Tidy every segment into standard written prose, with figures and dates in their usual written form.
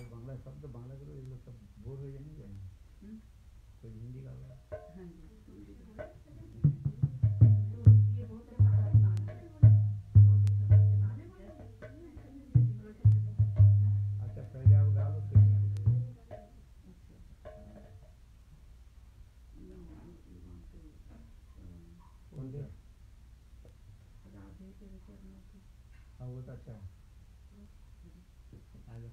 बांग्ला शब्द बांग्ला करो, ये लोग सब बोर हो जाएंगे। कोई हिंदी का हाँ जी अच्छा पहले आप गा लो फिर कौन दे राधे तेरे चरणों की। हाँ वो तो अच्छा है आ जाओ।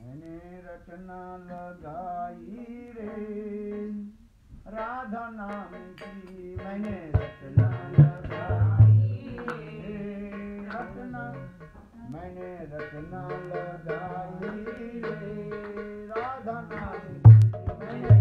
मैंने रचना लगाई रे राधा नाम की, मैंने रचना लगाई रे रचना, मैंने रचना लगाई रे राधा नाम की, मैंने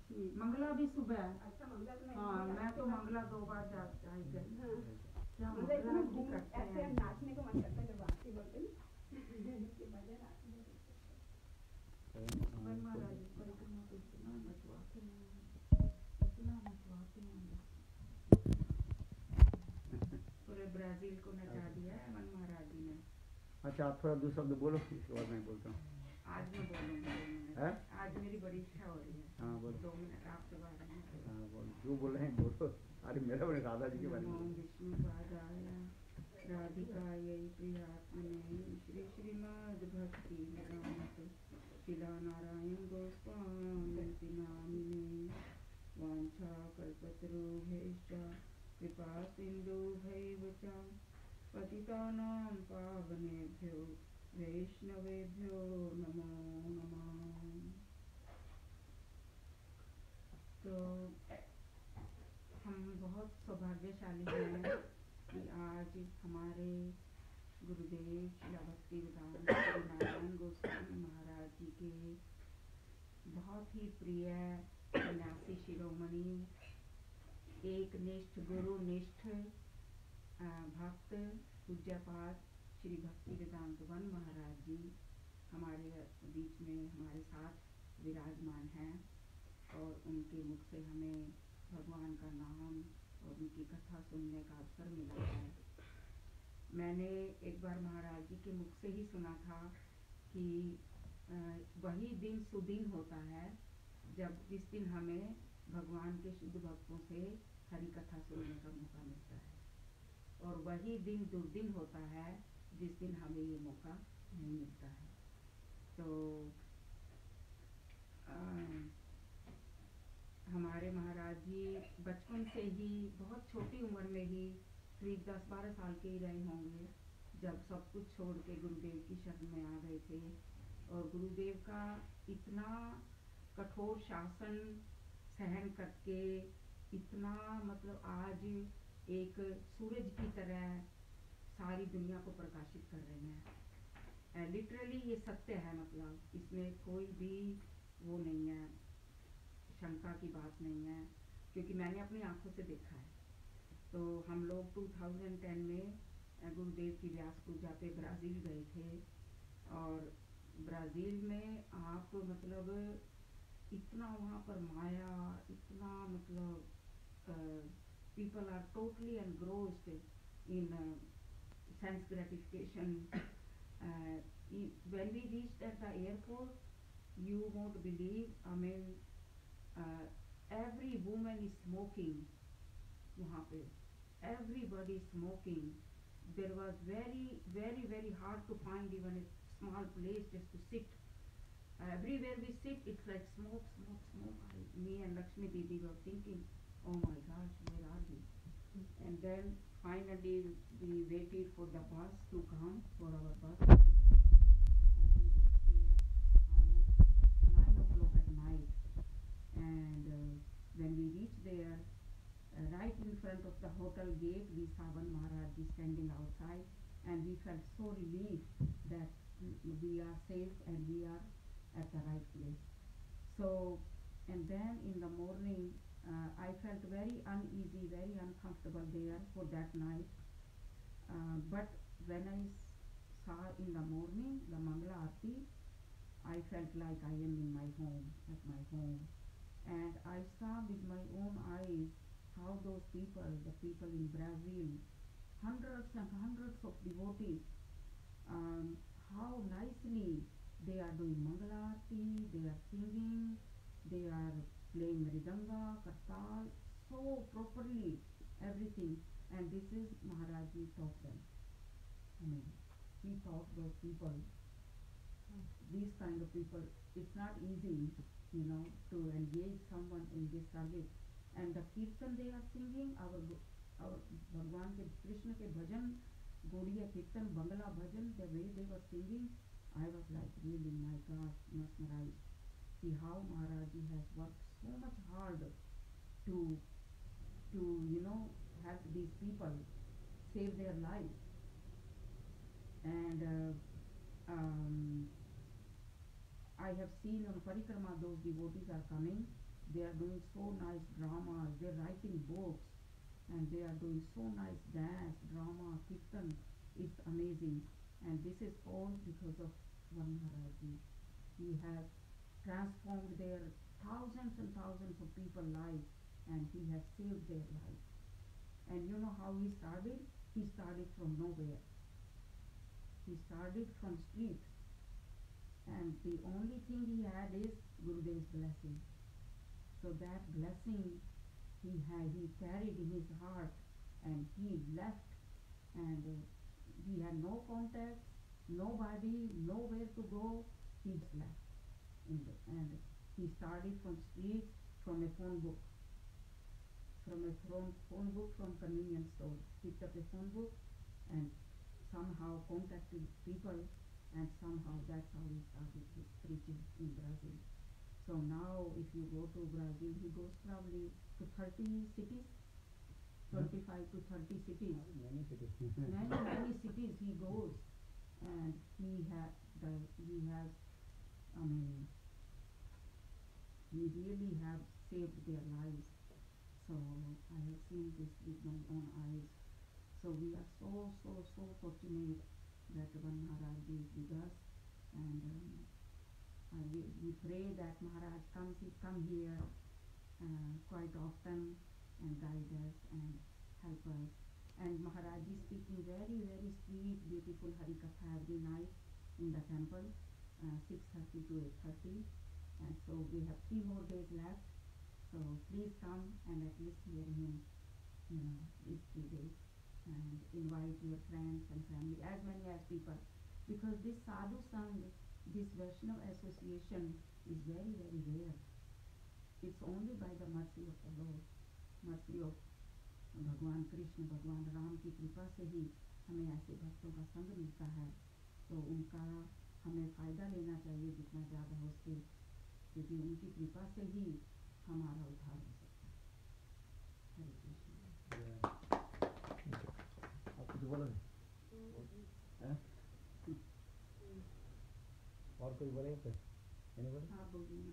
मंगला भी सुबह। अच्छा मंगला तो हाँ मैं तो मंगला 2 बार जा आई गई। क्या मतलब इतना मंगला घूम करते ऐसे हैं। नाचने को मन करता है जब आरती बोलते हैं कि भजन आरती में भगवान महाराज जी परिक्रमा को इतना मचवाते हैं, इतना मचवाते हैं। पूरे ब्राजील को नचा दिया है मन महाराज जी ने। अच्छा आप थोड़ा 2 शब्द बोलो, इसके बाद मैं बोलता हूँ। आज मैं बोलूँगी 2 मिनट। है? आज मेरी बड़ी इच्छा हो रही है। हाँ बोलो। 2 मिनट आपके बारे में। हाँ बोलो, जो बोल रहे हैं बोलो। अरे मेरा बड़े राधा जी के बारे में नमो बोलो। विष्णुपादाय राधिकायै प्रियात्मने श्री श्रीमद् भक्ति वेदांत शिलानारायण गोस्वामी नामिने वाञ्छाकल्पतरुभ्यश्च कृपा सिन्धुभैव च पतितानां पावनेभ्यो वैष्णवेभ्यो नमो नमः। तो हम बहुत सौभाग्यशाली हैं कि आज हमारे गुरुदेव शिला भक्ति वेदांत श्री नारायण गोस्वामी महाराज जी के बहुत ही प्रिय सन्यासी शिरोमणि, एक निष्ठ गुरु निष्ठ भक्त पूज्यपाद श्री भक्ति वेदांत वन महाराज जी हमारे बीच में हमारे साथ विराजमान हैं और उनके मुख से हमें भगवान का नाम और उनकी कथा सुनने का अवसर मिला है। मैंने एक बार महाराज जी के मुख से ही सुना था कि वही दिन सुदिन होता है जब जिस दिन हमें भगवान के शुद्ध भक्तों से हरि कथा सुनने का मौका मिलता है, और वही दिन दुर्दिन होता है जिस दिन हमें ये मौका नहीं मिलता है। तो हमारे महाराज जी बचपन से ही बहुत छोटी उम्र में ही करीब 10-12 साल के ही रहे होंगे जब सब कुछ छोड़ के गुरुदेव की शरण में आ गए थे। और गुरुदेव का इतना कठोर शासन सहन करके इतना मतलब आज एक सूरज की तरह सारी दुनिया को प्रकाशित कर रहे हैं। लिटरली ये सत्य है, मतलब इसमें कोई भी वो नहीं है, शंका की बात नहीं है, क्योंकि मैंने अपनी आंखों से देखा है। तो हम लोग 2010 में गुरुदेव की व्यास पूजा पे ब्राज़ील गए थे, और ब्राज़ील में आप मतलब इतना वहाँ पर माया, इतना मतलब people are totally engrossed in sense gratification. When we reached at the airport, you won't believe, I mean, every woman is smoking वहाँ पे, everybody is smoking. There was very hard to find even a small place just to sit. Everywhere we sit, it's like smoke. Me and Lakshmi Didi were thinking, oh my gosh, where are we? And then finally we waited for the bus to come, for our bus. And we reached there almost 9 o'clock at night. And when we reached there, right in front of the hotel gate, we saw Van Maharaj ji standing outside, and we felt so relieved that we are safe and we are at the right place. So, and then in the morning, I felt very uneasy, very uncomfortable there for that night. But when I saw in the morning the Mangala Aarti, I felt like I am in my home, at my home. And I saw with my own eyes how those people, the people in Brazil, hundreds and hundreds of devotees, how nicely they are doing Mangala Aarti, they are singing, they are playing Mridanga, Kartal, so properly, everything. And this is Maharaj Ji taught them. I mean, he taught those people, these kind of people. It's not easy, you know, to engage someone in this service. And the kirtan they are singing, our Bhagwan ke Krishna ke bhajan, Gaudiya Kirtan, Bangla bhajan, the way they were singing, I was like, really, my gosh, mesmerized. See how Maharaj Ji has worked so much hard to you know, help these people, save their lives. And I have seen on Parikrama those devotees are coming, They are doing so nice dramas, they're writing books, and they are doing so nice dance, drama, kirtan. It's amazing. And this is all because of Van Maharaj Ji. He has transformed their thousands and thousands of people's lives, and he has saved their lives. And you know how he started? He started from nowhere. He started from street, and the only thing he had is Gurudev's blessing. So that blessing he carried in his heart, and he left, and he had no contacts, nobody, nowhere to go. He just left, and he started from street, from a phone book, from convenience store. Picked up a phone book, and somehow contacted people, and somehow that's how he started his preaching in Brazil. So now if you go to Brazil, he goes probably to 30 cities, 25 to 30 cities. Many cities. Many cities he goes, and he has, I mean, he really have saved their lives. So I have seen this with my own eyes. So we are so fortunate that Van Maharaj is with us, and we pray that Maharaj come here quite often and guide us and help us. And Maharaj is speaking very sweet, beautiful Harikatha every night in the temple, 6:30 to 8:30. And so we have 3 more days left. So please come and at least hear him, these 3 days. And invite your friends and family, as many as people. Because this Sadhu Sangh, this Vaishnava association is very rare. It's only by the mercy of the Lord, mercy of भगवान कृष्ण, भगवान राम की कृपा से ही हमें ऐसे भक्तों का संग मिलता है. तो उनका हमें फ़ायदा लेना चाहिए जितना ज़्यादा हो सके, क्योंकि उनकी कृपा से ही हमारा उद्धार हो सकता है. हरे कृष्ण. आप कुछ बोलो हैं? और कोई बोलेगा फिर? आप बोलिए.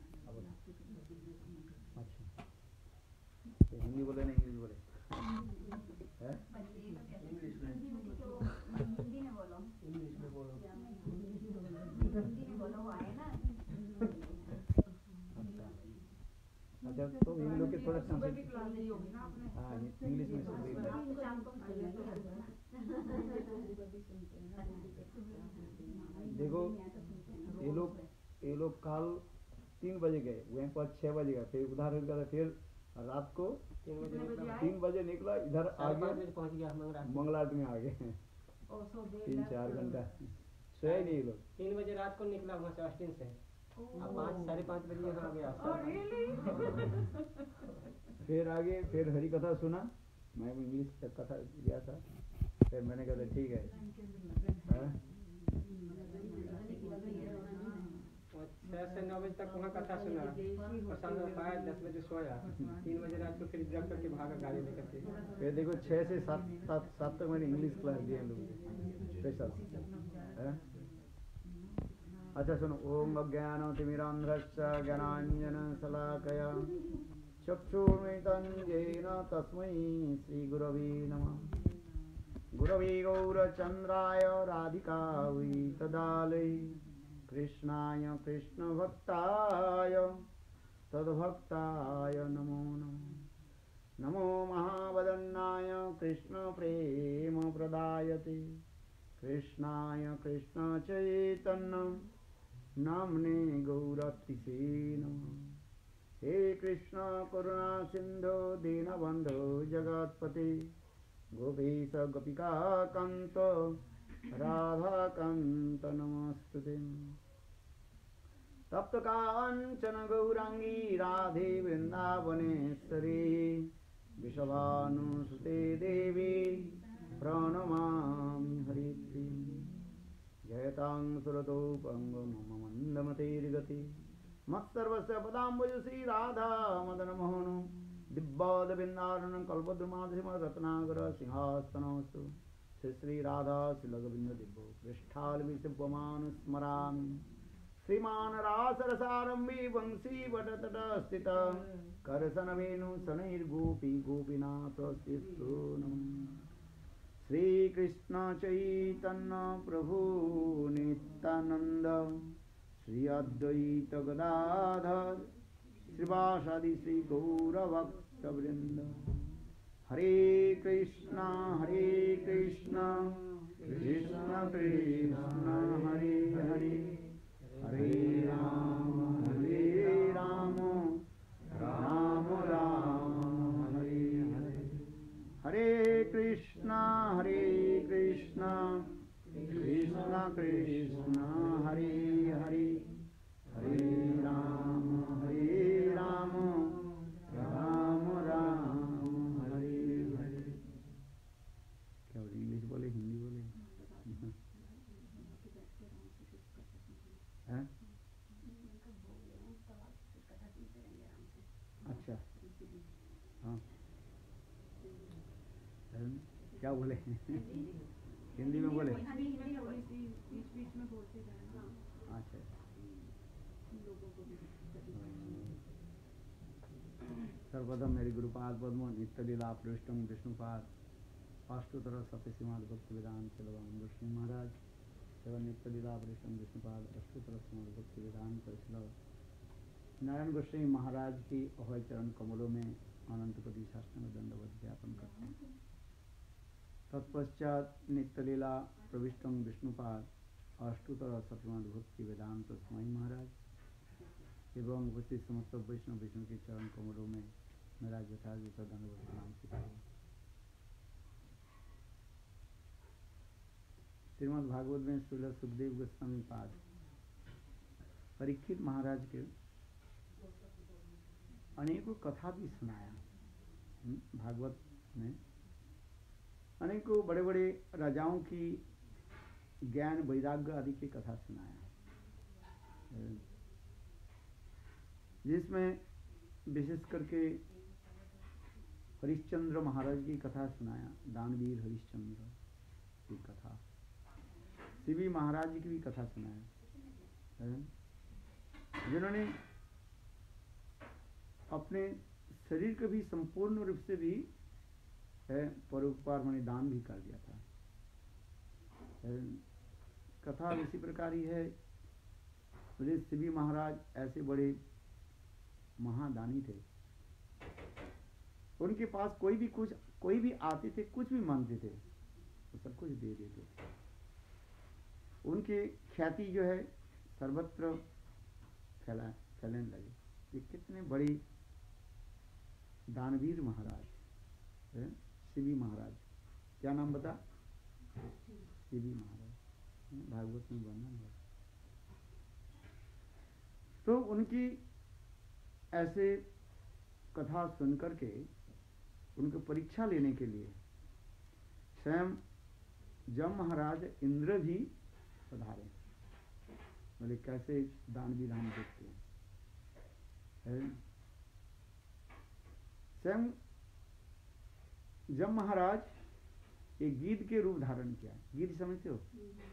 अच्छा, हिंदी बोले ना इंग्लिश बोले? हैं? हिंदी में बोलो. इंग्लिश में बोलो. हिंदी में बोलो, वो आए ना. अच्छा, तो इन लोग के थोड़ा सुबह की क्लास ली होगी ना आपने? हाँ, इंग्लिश में सुन रही आप तो शाम को देखो, ये लोग कल 3 बजे गए, वहीं पर 6 बजे गए, फिर उधर हो गया, फिर रात को 3 बजे निकला, इधर आगे पहुंच गया मंगलाट में आ गए. 3-4 घंटा सोए नहीं लोग. 3 बजे रात को निकला वहाँ से ऑस्टिन से, अब 5-5:30 बजे यहाँ आ गया. फिर आगे फिर हरी कथा सुना. मैं इंग्लिश कथा दिया था, फिर मैंने कहा ठीक है. 6 से 9 बजे तक वहाँ कथा सुना, और शाम में 10 बजे सोया. 3 बजे रात को फिर जग करके भागा गाड़ी लेकर के. फिर देखो 6 से 7 तक मैंने इंग्लिश क्लास दिया लोग स्पेशल. अच्छा सुनो. ओम अज्ञानतिमिरान्ध्रश्च ज्ञानाञ्जनशलाकया चक्षुर्मिलितं येन तस्मै श्रीगुरवे नमः. गुरवे गौरचन्द्राय राधिकायै तदालये कृष्णाय कृष्णभक्ताय तद्भक्ताय नमो नमः. नमो महावदन्नाय कृष्णप्रेमप्रदायते कृष्णाय कृष्णचैतन्य नाम्ने गौरतिसे नमः. हे कृष्ण करुणा सिंधु दीनबंधु जगत्पते गोपीश गोपिका कांत राधा कांत नमस्तुते. तप्त कांचन गौरांगी राधे वृंदावनेश्वरी विषभानुसुते देवी प्रणमामि हरिप्रियं. जयतां सुरतोपंगो मम मंदमतिर्गति मत्सर्वस्य पदाम्बुज श्री राधा मदन मोहन दिव्याद बिंदारण कल्पद्रुमाधि रत्नागर सिंहासनोस्तु श्री श्री राधा श्रीलगविंद दिव्यो पृष्ठाल विशिवमान स्मरामि श्रीमान रासरसारंभी वंशी वटतट स्थित करसन वेणु शनैर्गोपी गोपीनाथ श्री कृष्ण चैतन्य प्रभु नित्यानंद श्री अद्वैत गदाधर श्रीवासादि श्री गौरभक्तवृंद हरे कृष्णा कृष्ण कृष्ण हरे हरे हरे राम राम राम हरे हरे हरे कृष्णा कृष्ण कृष्ण हरे हरे हरे राम राम राम हरे हरे। क्या बोले, इंग्लिश बोले हिंदी बोले? हैं? अच्छा, हाँ, क्या बोले? हिंदी में बोले? बीच में बोलते जाना। अच्छा, सर्वप्रथम मेरी गुरुपाद पद्म नित्य लीला पृष्ठम विष्णुपाद अष्टोत्तर सत्य श्रीमद भक्ति वेदांत चलवान गोस्वामी महाराज एवं नित्य लीला पृष्ठम विष्णुपाद अष्टोत्तर श्रीमद भक्ति वेदांत चलव नारायण गोस्वामी महाराज की अभय चरण कमलों में अनंत कोटि साष्टांग दंडवत ज्ञापन करते हैं। तत्पश्चात नित्य लीला प्रविष्टम विष्णुपाद अष्टोत्तर सत्यमद भक्ति वेदांत स्वामी महाराज एवं उपस्थित समस्त वैष्णव विष्णु के चरण कमलों में मेरा यथार्थ दंडवत प्रणाम स्वीकार। श्रीमद् भागवत में श्रील सुखदेव गोस्वामी पाद परीक्षित महाराज के अनेकों कथा भी सुनाया। भागवत में अनेकों बड़े बड़े राजाओं की ज्ञान वैराग्य आदि की कथा सुनाया, जिसमें विशेष करके हरिश्चंद्र महाराज की कथा सुनाया। दानवीर हरिश्चंद्र की कथा, शिवी महाराज की भी कथा सुनाया, जिन्होंने अपने शरीर को भी संपूर्ण रूप से भी परोपकार माने दान भी कर दिया था। कथा इसी प्रकार ही है। बोले शिवी महाराज ऐसे बड़े महादानी थे, उनके पास कोई भी आते थे, कुछ भी मांगते थे तो सब कुछ दे देते थे। उनकी ख्याति जो है सर्वत्र फैलने लगे। ये कितने बड़ी दानवीर महाराज, शिवी महाराज, क्या नाम बता? शिवी महाराज, भागवत में वर्णन है। तो उनकी ऐसे कथा सुनकर के उनको परीक्षा लेने के लिए स्वयं जम महाराज इंद्र भी पधारे। बोले कैसे दानवीर हम देखते हैं। स्वयं जम महाराज एक गीध के रूप धारण किया। गीध समझते हो?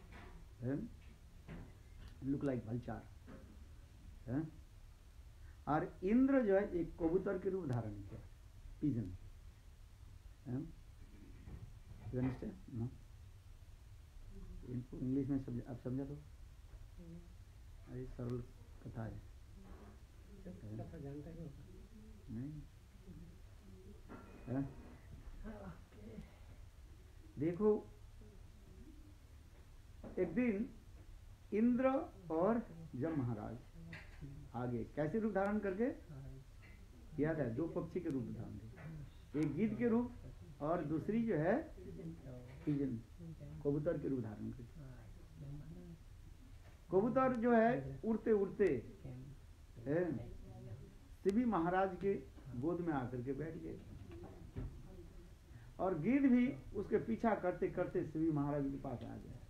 लुक लाइक भलचार। और इंद्र जो है एक कबूतर के रूप धारण किया, पिजन। नो, इनको इंग्लिश में आप समझा तो? अरे सरल कथा है। कथा जानता है नहीं? देखो, एक दिन इंद्र और जम महाराज आगे कैसे रूप धारण करके, याद है? दो पक्षी के रूप धारण करके, एक गीध के रूप और दूसरी जो है पिजन, कबूतर के रूप धारण करके। कबूतर जो है उड़ते उड़ते शिवी महाराज के गोद में आकर के बैठ गए, और गीध भी उसके पीछा करते करते शिवी महाराज के पास आ गया।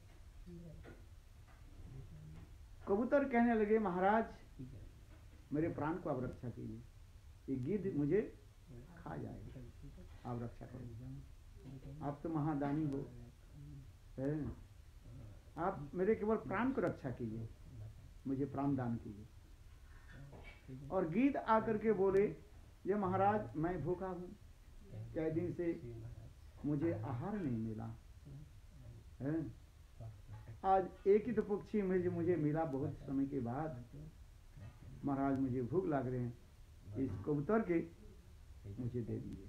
कबूतर कहने लगे, महाराज मेरे प्राण को आप रक्षा कीजिए, ये गीध मुझे खा जाएगा, आप रक्षा करो, आप तो महादानी हो, आप मेरे केवल प्राण को रक्षा कीजिए। मुझे प्राण दान कीजिए। और गीध आकर के बोले, ये महाराज मैं भूखा हूँ, कई दिन से मुझे आहार नहीं मिला है। आज एक ही तो पक्षी मुझे मिला बहुत समय के बाद। महाराज मुझे भूख लग रहे हैं, इस कबूतर के मुझे दे दीजिए।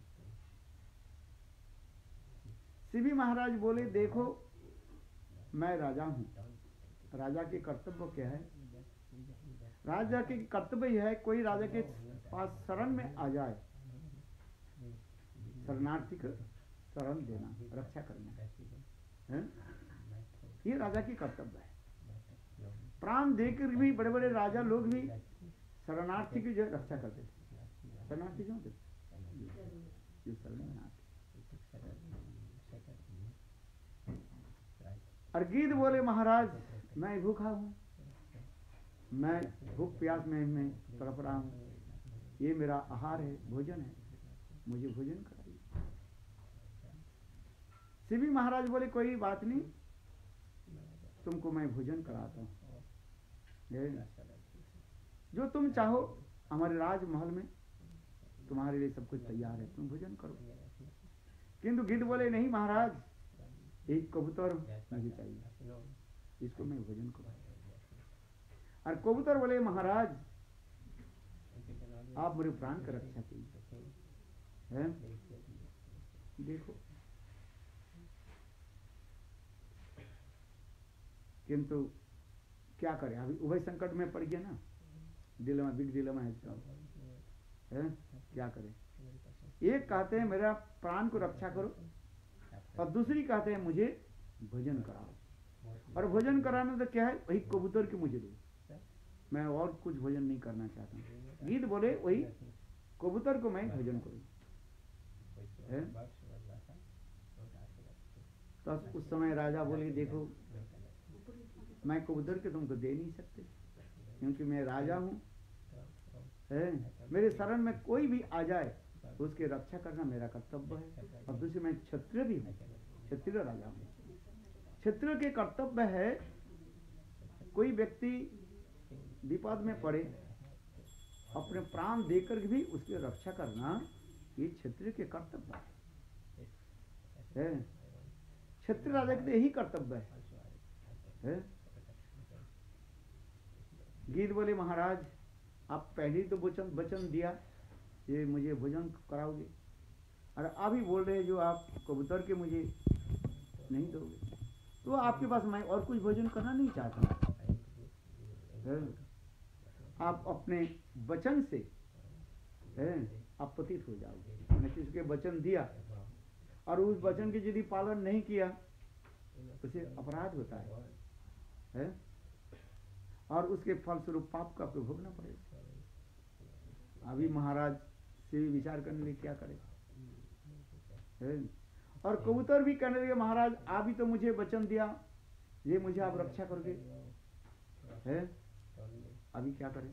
शिवी महाराज बोले, देखो मैं राजा हूँ, राजा के कर्तव्य क्या है? राजा के कर्तव्य यह है, कोई राजा के पास शरण में आ जाए, शरणार्थी को शरण देना, रक्षा करना है, ये राजा की कर्तव्य है। प्राण देकर भी बड़े बड़े राजा लोग भी शरणार्थी की जो रक्षा करते थे। शरणार्थी क्यों थे? जो शरण में आते। और गीध बोले, महाराज मैं भूखा हूँ, मैं भूख प्यास में तड़प रहा हूँ, ये मेरा आहार है, भोजन है, मुझे भोजन कराइए। शिवी महाराज बोले, कोई बात नहीं, तुमको मैं भोजन कराता हूँ, जो तुम चाहो हमारे राजमहल में तुम्हारे लिए सब कुछ तैयार है, तुम भोजन करो। किंतु गिद्ध बोले, नहीं महाराज, एक कबूतर मुझे चाहिए, इसको मैं भोजन करूँ। और कबूतर बोले, महाराज आप मेरे प्राण की रक्षा कीजिए। देखो, किंतु क्या करें, अभी उभय संकट में पड़ गया ना, डिलेमा, बिग डिलेमा है इसका, क्या करें? एक कहते हैं मेरा प्राण को रक्षा करो, और दूसरी कहते हैं मुझे भोजन कराओ। और भोजन कराने तो क्या है, वही कबूतर की मुझे दो, मैं और कुछ भोजन नहीं करना चाहता हूँ। गीध बोले, वही कबूतर को मैं भोजन करूँ। तो उस समय राजा बोले, देखो मैं कबूतर के तुमको दे नहीं सकते, क्योंकि मैं राजा हूँ, मेरे शरण में कोई भी आ जाए उसकी रक्षा करना मेरा कर्तव्य है। और दूसरी मैं क्षत्रिय भी हूँ, क्षत्रिय राजा हूँ। क्षत्रिय के कर्तव्य है, कोई व्यक्ति विपद में पड़े अपने प्राण देकर भी उसकी रक्षा करना, ये क्षत्रिय के कर्तव्य है। क्षत्रिय राजा के यही कर्तव्य है। गीध बोले, महाराज आप पहले तो वचन दिया ये मुझे भोजन कराओगे, और अभी बोल रहे जो आप कबूतर के मुझे नहीं दोगे, तो आपके पास मैं और कुछ भोजन करना नहीं चाहता। आप अपने वचन से अपतित हो जाओगे। मैंने किसके वचन दिया और उस वचन की यदि पालन नहीं किया उसे अपराध होता है, और उसके फलस्वरूप पाप का भोगना पड़ेगा। अभी महाराज से भी विचार करने लिए क्या करे। और कबूतर भी कहने लगे, महाराज अभी तो मुझे वचन दिया, ये मुझे आप रक्षा करोगे, अभी क्या करें?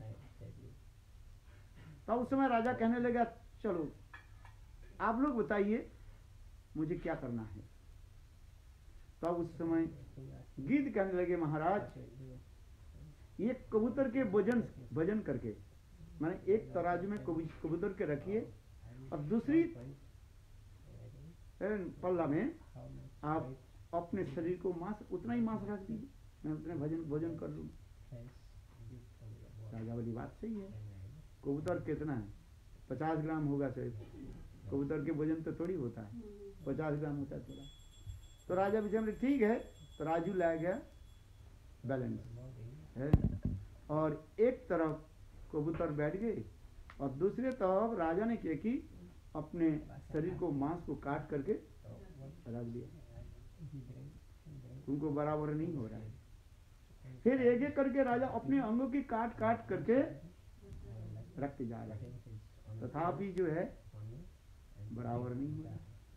तो उस समय राजा कहने लगा, चलो आप लोग बताइए मुझे क्या करना है। तब तो उस समय गीध कहने लगे, महाराज ये कबूतर के वजन करके, माने एक तराजू में कबूतर के रखिए और दूसरी पल्ला में आप अपने शरीर को मांस, उतना ही मांस रख दीजिए, मैं उतने भोजन कर लूँ। राजा वाली बात सही है। कबूतर कितना है? 50 ग्राम होगा शायद। कबूतर के वजन तो थोड़ी होता है, 50 ग्राम होता है थोड़ा। तो राजा विचार में ठीक है, तो राजू लाया गया बैलेंस है, और एक तरफ कबूतर बैठ गए और दूसरे तरफ राजा ने क्या कि अपने शरीर को, मांस को काट करके रख दिया। उनको बराबर नहीं हो रहा है। फिर एक एक करके राजा अपने अंगों की काट काट करके रखते जा रहे हैं, तथापि जो है बराबर नहीं हो रहा।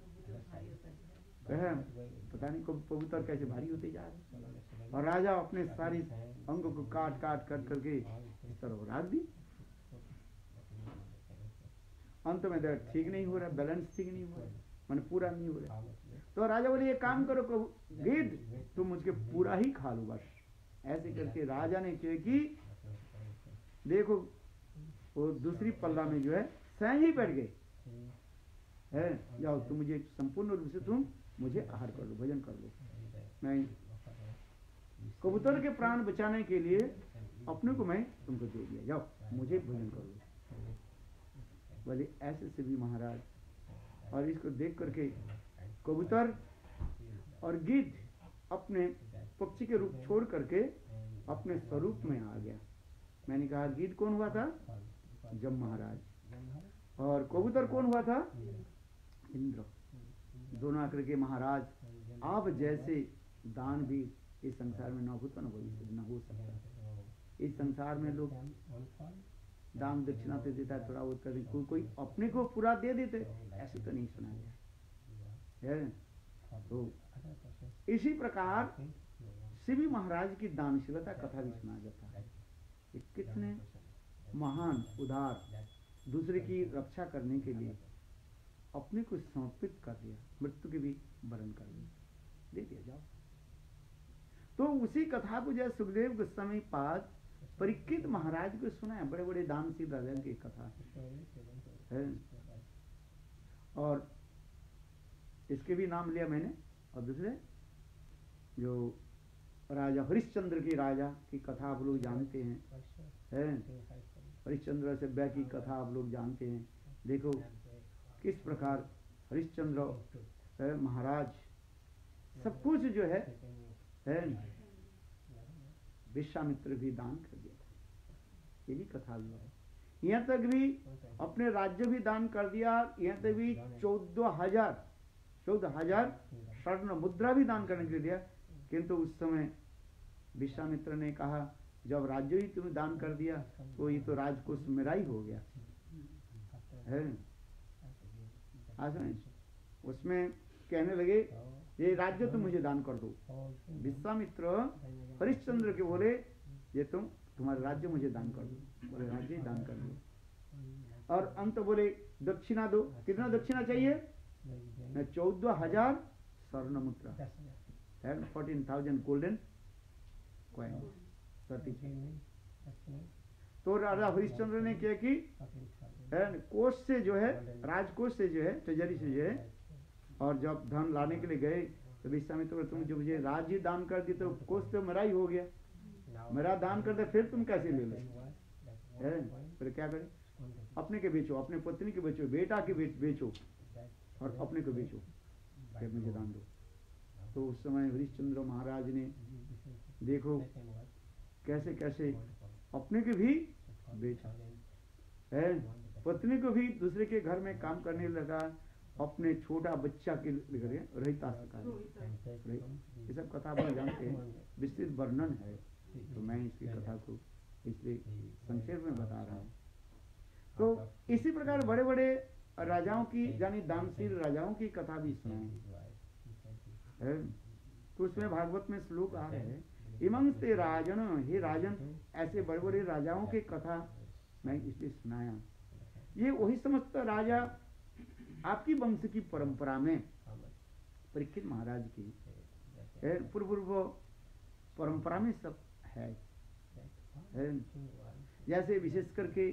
पता नहीं कबूतर कैसे भारी होते जा रहे, और राजा अपने सारी अंगों को काट काट कर करके इस तरह रख दी। अंत में ठीक नहीं हो रहा, बैलेंस ठीक नहीं हो रहा, मैंने पूरा नहीं हो रहा। तो राजा बोले, ये काम करो गीध, तुम मुझके पूरा ही खा लो बस, ऐसे करके राजा ने किया कि देखो वो दूसरी पल्ला में जो है स्वयं ही बैठ गए है, जाओ तुम मुझे संपूर्ण रूप से तुम मुझे आहार कर लो, भोजन कर लो। मैं कबूतर के प्राण बचाने के लिए अपने को मैं तुमको दे दिया, जाओ मुझे भोजन कर लो। बोले ऐसे से भी महाराज, और इसको देख करके कबूतर और गिद्ध अपने पक्षी के रूप छोड़ करके अपने स्वरूप में आ गया। मैंने कहा गिद्ध कौन हुआ था? जम महाराज, और कबूतर कौन हुआ था? इंद्र। दोनों आकर के महाराज आप जैसे दान भी इस संसार में न होता न भविष्य न हो सकता। इस संसार में लोग दान दक्षिणा तो देता है, थोड़ा बहुत करते, कोई अपने को पूरा दे देते, ऐसे तो नहीं सुना गया है। तो इसी प्रकार शिवी महाराज की दानशीलता कथा भी सुना जाता है कि कितने महान उदार, दूसरे की रक्षा करने के लिए अपने को समर्पित कर दिया, मृत्यु के भी वरण कर लिया, दे दिया जाओ। तो उसी कथा को जय सुखदेव गोस्वामी पाद परीक्षित महाराज को सुना है, बड़े बड़े दानशील राजा की कथा है। और इसके भी नाम लिया मैंने। और दूसरे जो राजा हरिश्चंद्र की राजा की कथा आप लोग जानते हैं, हरिश्चंद्र से ब्याह की कथा आप लोग जानते हैं। देखो किस प्रकार हरिश्चंद्र महाराज सब कुछ जो है विश्वामित्र भी दान कर दिया था, ये भी कथा भी है। यहाँ तक भी अपने राज्य भी दान कर दिया, यहाँ तक भी 14,000 स्वर्ण मुद्रा भी दान करने के लिए दिया। किंतु उस समय विश्वामित्र ने कहा जब राज्य ही तुम्हें दान कर दिया तो ये तो राजकोष मेरा ही हो गया है। उसमें कहने लगे ये राज्य तुम मुझे दान कर दो। विश्वामित्र हरिश्चंद्र के बोले ये तुम्हारा राज्य मुझे दान कर दो, बोले राज्य ही दान कर दो। और अंत बोले दक्षिणा दो, कितना दक्षिणा चाहिए? 14,000 स्वर्ण मुद्रा, 14,000 गोल्डन कॉइन। तो राजा हरिश्चंद्र ने क्या कि कोष से जो है, राजकोष से जो है, ट्रेजरी से जो है, और जब धन लाने के लिए गए तो विश्वामित्र तुम जो मुझे राज्य दान कर दी तो कोष तो मेरा ही हो गया, मेरा दान कर दे, फिर तुम कैसे ले लो? फिर क्या करें? अपने के बेचो, अपने पत्नी के बेचो, बेटा के बेचो और अपने को बेचो, फिर मुझे दान दो। तो उस समय हरिश्चंद्र महाराज ने देखो कैसे कैसे अपने के भी बेचा, पत्नी को भी दूसरे के घर में काम करने लगा, अपने छोटा बच्चा के लिए रहता ये सब कथा आप जानते हैं, विस्तृत वर्णन है, तो मैं इसकी कथा को इसलिए संक्षेप में बता रहा हूँ। तो इसी प्रकार बड़े बड़े राजाओं की, यानी दानशील राजाओं की कथा भी सुनाए। तो उसमें भागवत में श्लोक आ रहे हैं, इमं से राजन, हे राजन, ऐसे बड़े बड़े राजाओं की कथा मैं इसलिए सुनाया। ये वही समस्त राजा आपकी वंश की परंपरा में, परीक्षित महाराज की पूर्व परंपरा में सब है। जैसे विशेष करके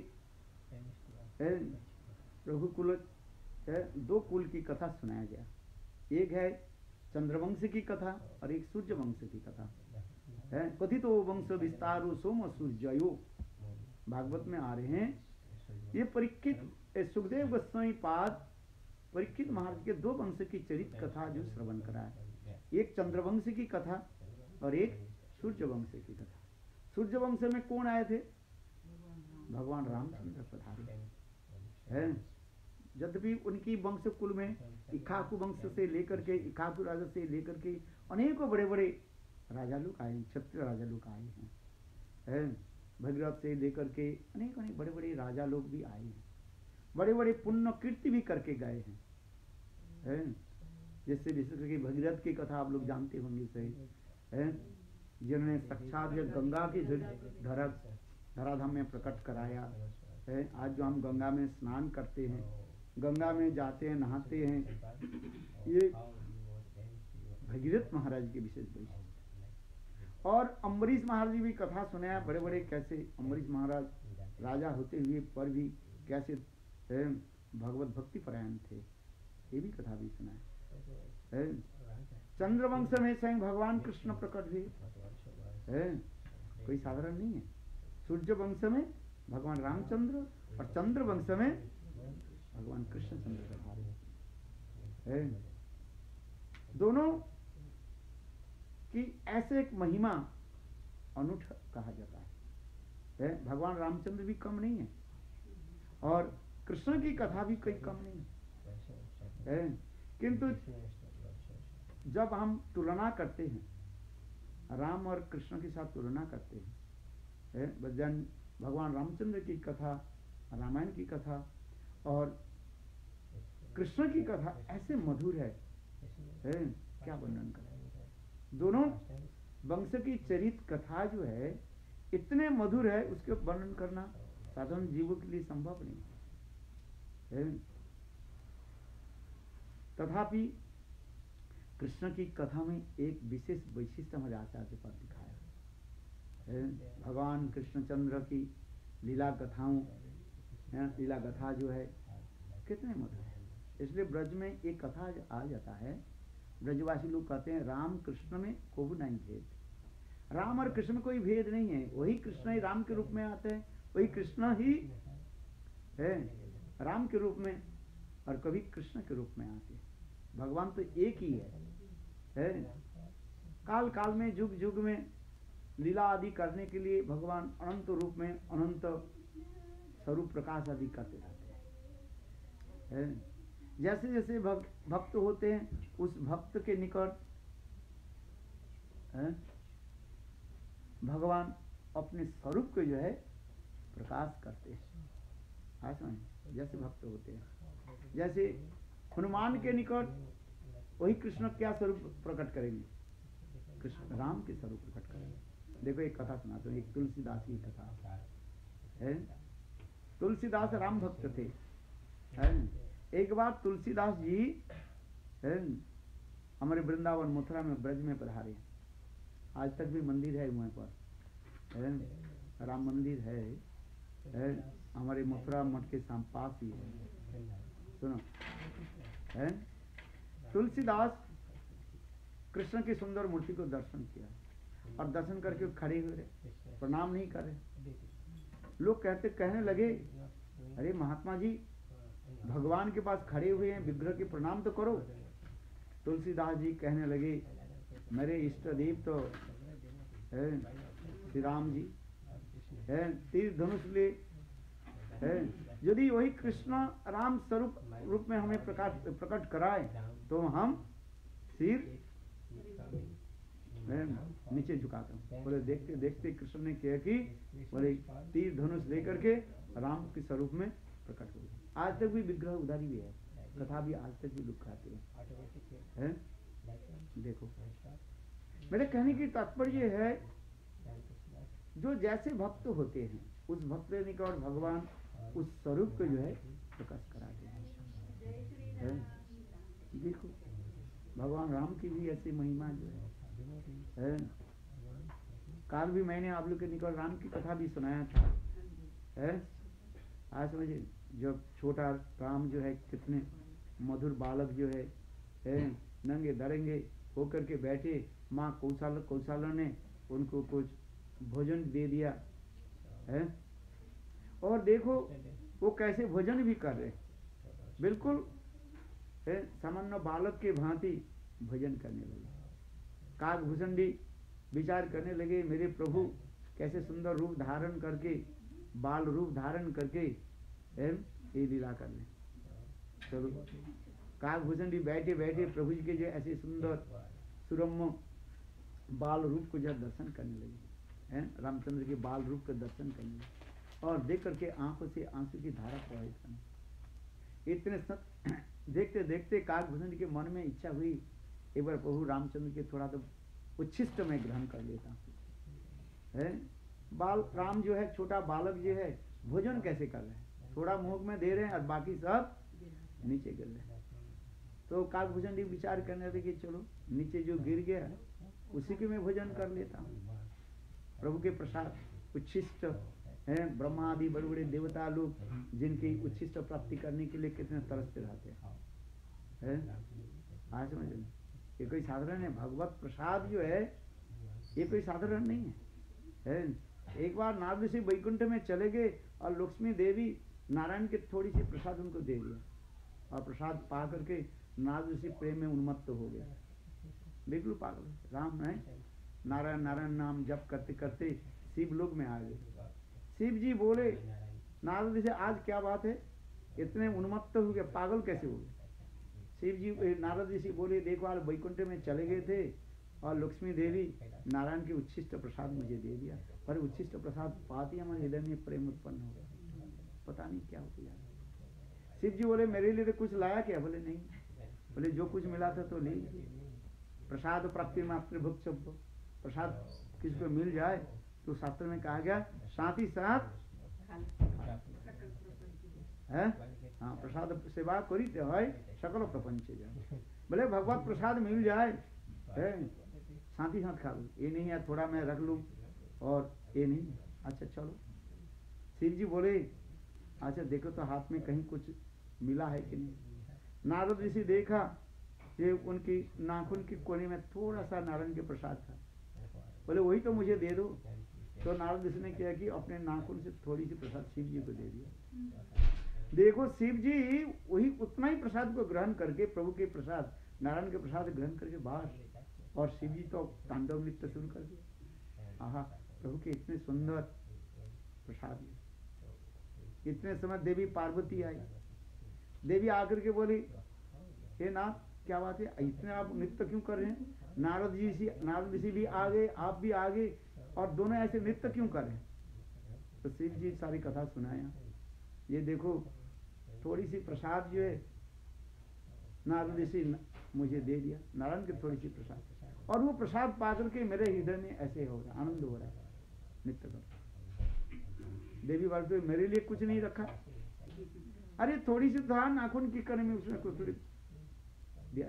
रघुकुल, दो कुल की कथा सुनाया गया, एक है चंद्रवंश की कथा और एक सूर्य वंश की कथा है। कथितो वंश विस्तारो सोम सूर्यो, भागवत में आ रहे हैं। ये परीक्षित सुखदेव गोस्वामी पाद परीक्षित महाराज के दो वंश की चरित कथा जो श्रवण कराया, एक चंद्रवंश की कथा और एक सूर्य वंश की कथा। सूर्य वंश में कौन आए थे? भगवान रामचंद्र पधारे हैं। यद्यपि उनकी वंश कुल में इक्ष्वाकु वंश से लेकर के, इक्ष्वाकु राजा से लेकर के अनेकों बड़े बड़े राजा लोग आए, क्षत्रिय राजा लोग आए हैं। भगीरथ से लेकर के अनेक अनेक बड़े बड़े राजा लोग भी आए हैं, बड़े बड़े पुण्य कीर्ति भी करके गए हैं। जैसे विशेष करके भगीरथ की कथा आप लोग जानते होंगे सही, जिन्होंने साक्षात गंगा की धराधाम में प्रकट कराया है। आज जो हम गंगा में स्नान करते हैं, गंगा में जाते हैं, नहाते हैं, ये भगीरथ महाराज के विशेष वैशिष्ट्य। और अम्बरीश महाराज जी भी कथा सुनाया, बड़े बड़े कैसे अम्बरीश महाराज राजा होते हुए पर भी कैसे भगवत भक्ति परायण थे, ये भी कथा भी सुनाया। चंद्रवंश में स्वयं भगवान कृष्ण प्रकट हुए, कोई साधारण नहीं है। सूर्य वंश में भगवान रामचंद्र और चंद्र वंश में भगवान कृष्ण चंद्र पधारे। दोनों की ऐसे एक महिमा अनूठ कहा जाता है। भगवान रामचंद्र भी कम नहीं है और कृष्ण की कथा भी कोई कम नहीं है। किंतु जब हम तुलना करते हैं, राम और कृष्ण के साथ तुलना करते हैं, भगवान रामचंद्र की कथा, रामायण की कथा और कृष्ण की कथा ऐसे मधुर है, क्या वर्णन करें। दोनों वंश की चरित कथा जो है इतने मधुर है, उसके वर्णन करना साधारण जीवों के लिए संभव नहीं है। तथापि कृष्ण की कथा में एक विशेष वैशिष्ट्य हमारे आचार्य पर दिखाया है। भगवान कृष्णचंद्र की लीला कथाओं, लीला कथा जो है कितने मधुर है। इसलिए ब्रज में एक कथा आ जाता है, ब्रजवासी लोग कहते हैं राम कृष्ण में कोई नहीं भेद। राम और कृष्ण में कोई भेद नहीं है, वही कृष्ण ही राम के रूप में आते हैं, वही कृष्ण ही है राम के रूप में और कभी कृष्ण के रूप में आते हैं। भगवान तो एक ही है। काल काल में युग युग में लीला आदि करने के लिए भगवान अनंत रूप में अनंत स्वरूप प्रकाश आदि करते रहते हैं। जैसे जैसे भक्त होते हैं उस भक्त के निकट भगवान अपने स्वरूप को जो है प्रकाश करते हैं। जैसे भक्त होते हैं, जैसे हनुमान के निकट वही कृष्ण क्या स्वरूप प्रकट करेंगे, कृष्ण राम के स्वरूप प्रकट करेंगे। देखो एक कथा सुनाते हैं, एक तुलसीदास की कथा है। तुलसीदास राम भक्त थे। एक बार तुलसीदास जी हमारे वृंदावन मथुरा में ब्रज में पधारे। आज तक भी मंदिर है वहाँ पर, राम मंदिर है हमारे मथुरा मठ के पास ही है। सुनो, तुलसीदास कृष्ण की सुंदर मूर्ति को दर्शन किया और दर्शन करके खड़े हुए रहे, प्रणाम नहीं कर रहे। लोग कहने लगे, अरे महात्मा जी भगवान के पास खड़े हुए हैं, विग्रह के प्रणाम तो करो। तुलसीदास जी कहने लगे, मेरे इष्ट देव तो श्री राम जी तीर धनुष ले, यदि वही कृष्ण राम स्वरूप रूप में हमें प्रकट कराए तो हम सिर नीचे झुकाते हैं। बोले देखते देखते कृष्ण ने किया कि बोले तीर धनुष लेकर के राम के स्वरूप में प्रकट हो गए। आज तक भी विग्रह उधारी भी है, कथा भी आज तक भी लोग खाते हैं। देखो मेरे कहने की तात्पर्य है, जो जैसे भक्त होते हैं उस भक्त के निकट भगवान उस स्वरूप को जो है प्रकाश कराते हैं। देखो भगवान राम की भी ऐसी महिमा जो है। काल भी मैंने आप लोग के निकट राम की कथा भी सुनाया था। आज समझिए, जब छोटा राम जो है कितने मधुर बालक जो है नंगे दरेंगे होकर के बैठे, माँ कौशल्या ने उनको कुछ भोजन दे दिया है। और देखो वो कैसे भोजन भी कर रहे, बिल्कुल सामान्य बालक के भांति भोजन करने लगे। काकभूषणी विचार करने लगे, मेरे प्रभु कैसे सुंदर रूप धारण करके, बाल रूप धारण करके ये लीला कर ले। चलो काकभूषणी बैठे बैठे प्रभु जी के जो ऐसे सुंदर सुरम्य बाल रूप को जब दर्शन करने लगे, रामचंद्र के बाल रूप का दर्शन करने लगे और देख करके आंखों से आंसू की धारा प्रवाहित करने। इतने देखते देखते काकभूषणी के मन में इच्छा हुई, एक बार प्रभु रामचंद्र के थोड़ा तो उच्छिष्ट में ग्रहण कर लेता है। बाल राम जो है छोटा बालक जो है भोजन कैसे कर रहे हैं, थोड़ा मुंह में दे रहे हैं और बाकी सब नीचे गिर रहे हैं। तो काकभूषणी विचार करने लगे, चलो नीचे जो गिर गया उसी के मैं भोजन कर लेता हूँ। प्रभु के प्रसाद उच्छिष्ट हैं, ब्रह्मा आदि बड़े बड़े देवता लोग जिनकी उच्छिष्ट प्राप्ति करने के लिए कितने तरसते रहते हैं। आज समझ में, ये कोई साधारण है। भगवत प्रसाद जो है ये कोई साधारण नहीं है। एक बार नारद ऋषि वैकुंठ में चले गए और लक्ष्मी देवी नारायण के थोड़ी सी प्रसाद उनको दे दिया और प्रसाद पा करके नारद ऋषि प्रेम में उन्मत्त हो गए। बिल्कुल पागल। राम है नारायण नारायण नाम जप करते करते शिव लोक में आ गए। शिव जी बोले नारद ऋषि आज क्या बात है, इतने उन्मत्त हो गए, पागल कैसे हो गए। शिव जी नारद ऋषि बोले देखो आज वैकुंठ में चले गए थे और लक्ष्मी देवी नारायण के उच्छिष्ट प्रसाद मुझे दे दिया, पर उच्छिष्ट प्रसाद पाती हमारे हृदय में प्रेम उत्पन्न हो गया, पता नहीं क्या होती है। शिव जी बोले मेरे लिए तो कुछ लाया क्या? बोले नहीं। बोले जो कुछ मिला था तो ले। प्रसाद प्राप्ति मात्र भुक्तव्य, प्रसाद किसको मिल जाए तो शास्त्र में कहा गया साथ ही साथ है हाँ प्रसाद सेवा करी है सकल प्रपंच जाए। बोले भगवत प्रसाद मिल जाए है साथ ही साथ खा लो, ये नहीं है थोड़ा मैं रख लूं और ये नहीं। अच्छा चलो। शिव जी बोले अच्छा देखो तो हाथ में कहीं कुछ मिला है कि नहीं। नारद ऋषि देखा ये उनकी नाखून की कोने में थोड़ा सा नारायण के प्रसाद था। बोले वही तो मुझे दे दो। तो नारद ऋषि ने क्या कि अपने नाखून से थोड़ी सी प्रसाद शिव जी को दे दिया। देखो शिव जी वही उतना ही प्रसाद को ग्रहण करके प्रभु के प्रसाद नारायण के प्रसाद ग्रहण करके बाहर, और शिव जी तो तांडव नृत्य शुरू कर दिया। आहा प्रभु के इतने सुंदर प्रसाद। इतने समय देवी पार्वती आई। देवी आकर के बोली हे नाथ क्या बात है, इतने आप नृत्य क्यों कर रहे हैं? नारद जी भी आ गए, आप भी आ गए, और दोनों ऐसे नृत्य क्यों कर रहे हैं? तो शिव जी सारी कथा सुनाया। ये देखो थोड़ी सी प्रसाद जो है नारद ऋषि मुझे दे दिया, नारायण की थोड़ी सी प्रसाद, और वो प्रसाद पाकर के मेरे हृदय में ऐसे हो रहा, आनंद हो रहा है नित्य कर। देवी बोलते मेरे लिए कुछ नहीं रखा। अरे थोड़ी सी था नाखून की कण में उसने कुछ थोड़ी दिया।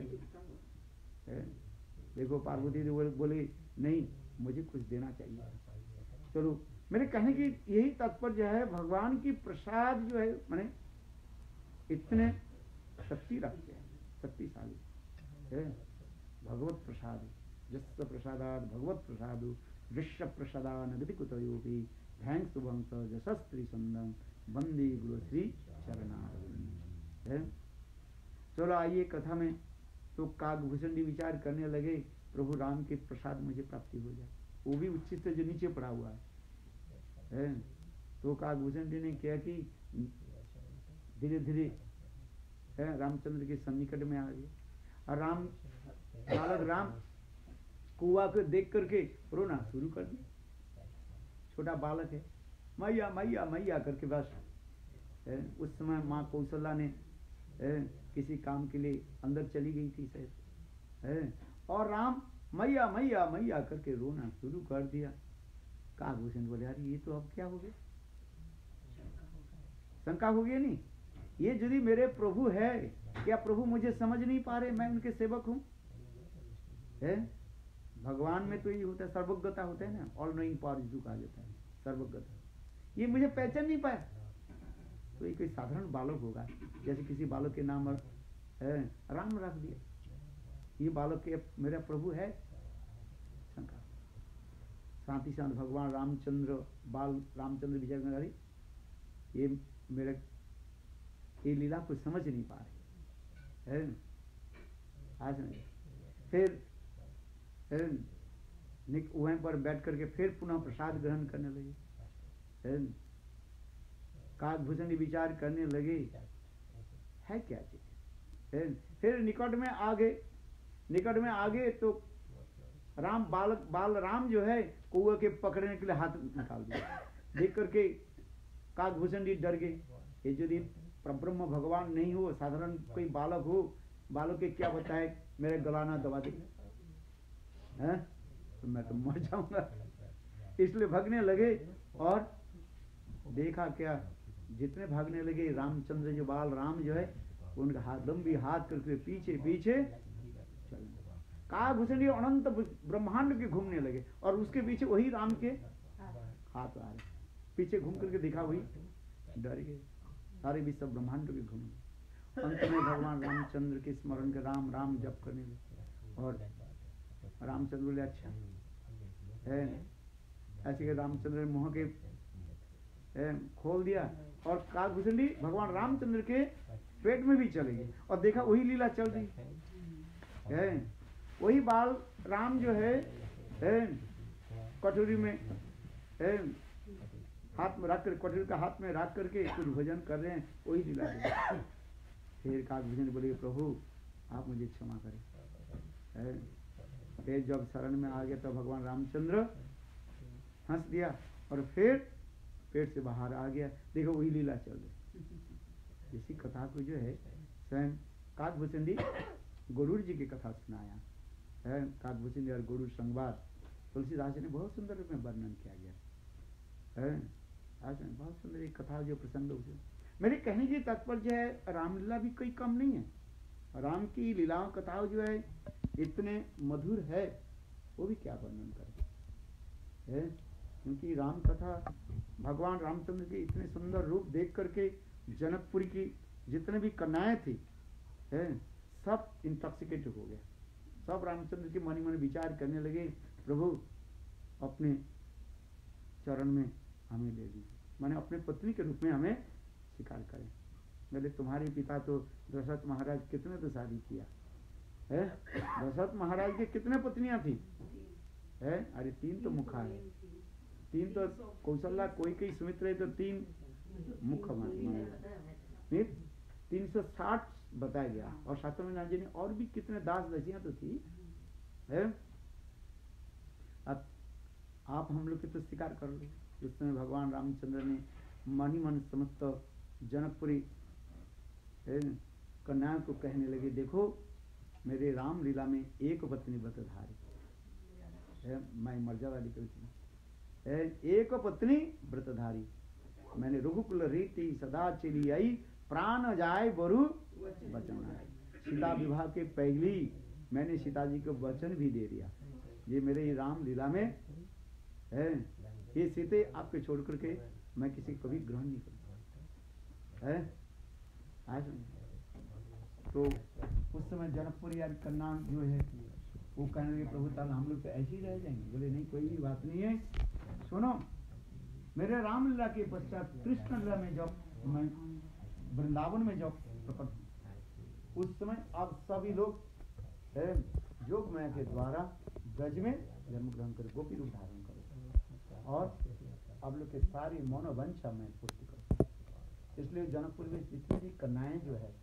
देखो पार्वती देवी बोले नहीं मुझे कुछ देना चाहिए। चलो मेरे कहने की यही तात्पर्य है, भगवान की प्रसाद जो है माने इतने शक्ति रखते हैं, शक्तिशाली है। भगवत प्रसाद जस्य प्रसादाद भगवत प्रसादो विश्व प्रसादान गति कुतयोपि भैंग शुभंस जशस्त्री सुंदम वंदे गुरु श्री चरणारविंद। चलो आइए कथा में। तो काकभूषण जी विचार करने लगे प्रभु राम के प्रसाद मुझे प्राप्ति हो जाए, वो भी उच्छिष्ट जो नीचे पड़ा हुआ है। तो काकभूषण जी ने क्या कि धीरे धीरे रामचंद्र के सन्निकट में आ गए, और बालक राम कुआ को देख करके रोना शुरू कर दिया। छोटा बालक है, मैया मैया मैया करके बस। उस समय माँ कौशल्या ने किसी काम के लिए अंदर चली गई थी शायद, और राम मैया मैया मैया करके रोना शुरू कर दिया। काकभूषण बोले यार ये तो अब क्या हो गया, शंका हो गई नहीं, ये यदि मेरे प्रभु है, क्या प्रभु मुझे समझ नहीं पा रहे, मैं उनके सेवक हूँ। भगवान में तो ये होता है सर्वज्ञता होता है ना, ऑल नोइंग पावर जिसको कहा जाता है सर्वज्ञता। ये मुझे पहचान नहीं पाया, तो ये कोई साधारण बालक होगा, जैसे किसी बालक के नाम राम रख दिया, ये बालक के मेरा प्रभु है, शंका। साथ ही साथ भगवान रामचंद्र रामचंद्र विजय में ये मेरे ये लीला को समझ नहीं पा रहे है। आज नहीं फिर वहीं पर बैठ करके फिर पुनः प्रसाद ग्रहण करने लगे। काकभूषण विचार करने लगे है क्या चीज। फिर निकट में आ गए तो राम बाल राम जो है कौवे के पकड़ने के लिए हाथ निकाल दिया। देख करके काकभूषण जी डर गए, ये यदि ब्रह्म भगवान नहीं हो, साधारण कोई बालक हो, बालक के क्या बताए मेरे गलाना दबा दे, तो मैं तो मर जाऊंगा। इसलिए भागने लगे, और देखा क्या जितने भागने लगे रामचंद्र जो बाल राम जो है उनका हाथ लंबी हाथ करके पीछे पीछे चल। काकभूषणी अनंत ब्रह्मांड के घूमने लगे और उसके पीछे वही राम के हाथ आ रहे, पीछे घूम करके दिखा, वही डर गए, सारे विश्व ब्रह्मांड के घूमे। अंत में भगवान रामचंद्र के स्मरण के राम राम जप करने लगे और रामचंद्र बोले अच्छा है, ऐसे के रामचंद्र ने मुंह के खोल दिया और काकभूषणी भगवान रामचंद्र के पेट में भी चले गए और देखा वही लीला चल रही है। वही बाल राम जो है कटोरी में हाथ में रख कर, कटोरी का हाथ में रख करके कुछ भोजन कर रहे हैं, वही लीला। फिर काकभूषण बोले प्रभु आप मुझे क्षमा करें। फिर जब शरण में आ गया तो भगवान रामचंद्र हंस दिया और फिर पेट से बाहर आ गया, देखो वही लीला चल रही। इसी कथा को जो है स्वयं काकभूषण जी गरुड़ जी की कथा सुनाया है। काकभूषण जी और गरुड़ संवाद तुलसीदास जी ने बहुत सुंदर रूप में वर्णन किया गया है। बहुत सुंदर एक कथा जो प्रसंग हुए। मेरे कहने की तात्पर्य है रामलीला भी कोई कम नहीं है। राम की लीलाओं कथाओं जो है इतने मधुर है, वो भी क्या वर्णन करें है। क्योंकि राम कथा भगवान रामचंद्र के इतने सुंदर रूप देख करके जनकपुरी की जितने भी कन्याएं थी सब इंटॉक्सिकेटेड हो गया। सब रामचंद्र के मन ही मन विचार करने लगे प्रभु अपने चरण में हमें ले लीजिए, माने अपने पत्नी के रूप में हमें स्वीकार करें। बोले तुम्हारे पिता तो दशरथ महाराज कितने तो शादी किया है, दशरथ महाराज के कितने पत्नियां थी है? अरे 3 तो मुखा है, 3 तो कौशल्या कोई सुमित्रा तो 3 मुख माने 360 बताया गया। और शास्त्र में नाजी ने और भी कितने दास दसियां तो थी है। अब आप हम लोग के तो स्वीकार कर लो। उस समय भगवान रामचंद्र ने मन ही मन समस्त जनकपुरी कन्याओं को कहने लगे देखो मेरे राम लीला में एक पत्नी व्रतधारी है, मैं मर्यादा लिखी है, एक पत्नी व्रतधारी, मैंने रघुकुल रीति सदा चली आई, प्राण जाए बरु वचन आए। सीता विवाह के पहली मैंने सीता जी को वचन भी दे दिया, ये मेरे राम लीला में है, ये सीते आपके छोड़ करके मैं किसी को भी ग्रहण नहीं करूँगा है। आज तो उस समय जनकपुरी यार कन्या जो है वो कहने लगे प्रभु ताल हम लोग तो ऐसे ही रह जाएंगे। बोले नहीं कोई भी बात नहीं है, सुनो मेरे रामलीला के पश्चात कृष्ण लीला में जब मैं वृंदावन में जब प्रकट उस समय आप सभी लोग योग माया के द्वारा ब्रज में जन्म ग्रहण कर गोपी रूप धारण करो और आप लोग के सारी मनोवंशा में पूर्ति करो। इसलिए जनकपुर में जितनी भी कन्याएं जो है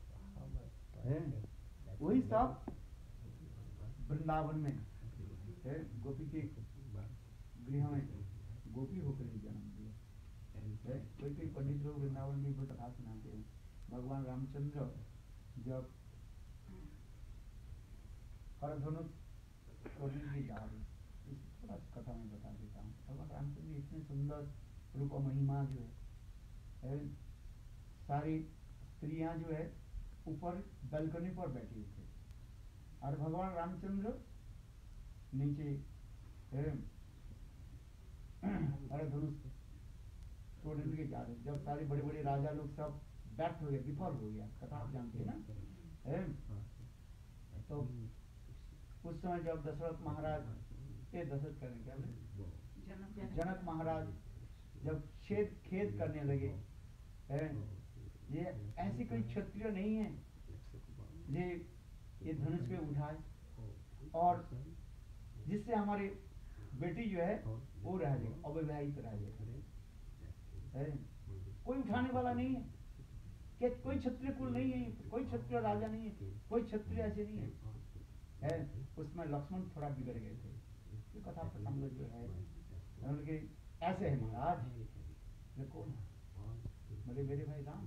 वही सब वृंदावन में गोपी के गृह में गोपी होकर ही जन्म दिया। कोई पंडित लोग वृंदावन में भी कथा सुनाते हैं। भगवान रामचंद्र जब हरधनुष तोड़ने की जा रहे, इस थोड़ा कथा में बता देता हूँ। भगवान रामचंद्र इतने सुंदर रूप और महिमा जो है सारी स्त्रियां जो है ऊपर बालकनी पर बैठी हुई थे और भगवान रामचंद्र नीचे हरधनुष तोड़ने के जा रहे। जब सारे बड़े बड़े राजा लोग सब व्यर्थ हो गए, विफल हो गया, कथा आप जानते हैं ना। तो उस समय जब दशरथ महाराज दशरथ करने क्या जनक महाराज जब खेद करने लगे ये ऐसी कोई क्षत्रिय नहीं है ये धनुष पे उठाए और जिससे हमारी बेटी जो है वो रह जाए, अविवाहित रह जाए। कोई उठाने वाला नहीं है कि कोई क्षत्रिय कुल नहीं है, कोई क्षत्रिय राजा नहीं है, कोई क्षत्रिय ऐसे नहीं है। उसमें लक्ष्मण थोड़ा बिगड़ गए थे। ये कथा प्रसंग जो है ऐसे है महाराज, कौन बोले मेरे भाई राम,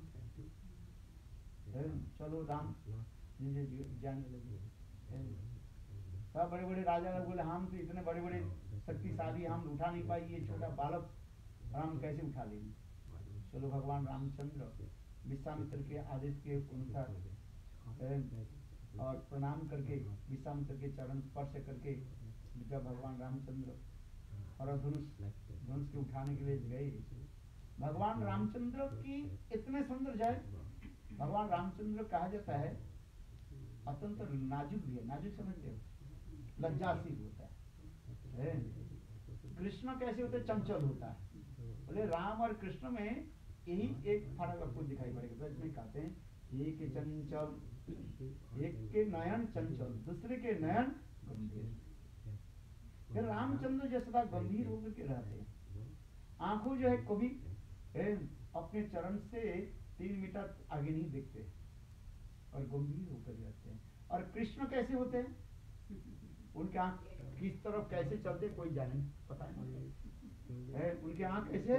चलो राम जाने लगे। सब बड़े बड़े राजा लोग बोले हम तो इतने बड़े बड़े शक्तिशाली, हम उठा नहीं पाई, ये छोटा बालक राम कैसे उठा लेंगे। चलो भगवान रामचंद्र विश्वामित्र के आदेश के अनुसार और प्रणाम करके विश्वामित्र के चरण स्पर्श करके जब भगवान रामचंद्र और धनुष के उठाने के लिए गए, भगवान रामचंद्र की इतने सुंदर जय। भगवान रामचंद्र कहा जाता है अत्यंत नाजुक भी है, नाजुक समझते हो, लज्जाशील होता है। कृष्ण कैसे होते, चंचल होता है। बोले राम और कृष्ण में यही एक फर्क आपको दिखाई पड़ेगा। ब्रज में कहते हैं एक चंचल, एक के नयन चंचल, दूसरे के नयन गंभीर। रामचंद्र जो सदा गंभीर होकर के रहते हैं, आंखों जो है कभी अपने चरण से 3 मीटर आगे नहीं देखते और गंभीर होकर रहते हैं। और कृष्ण कैसे होते हैं, उनके आंख किस तरफ कैसे चलते कोई जाने पता नहीं। उनके आंख कैसे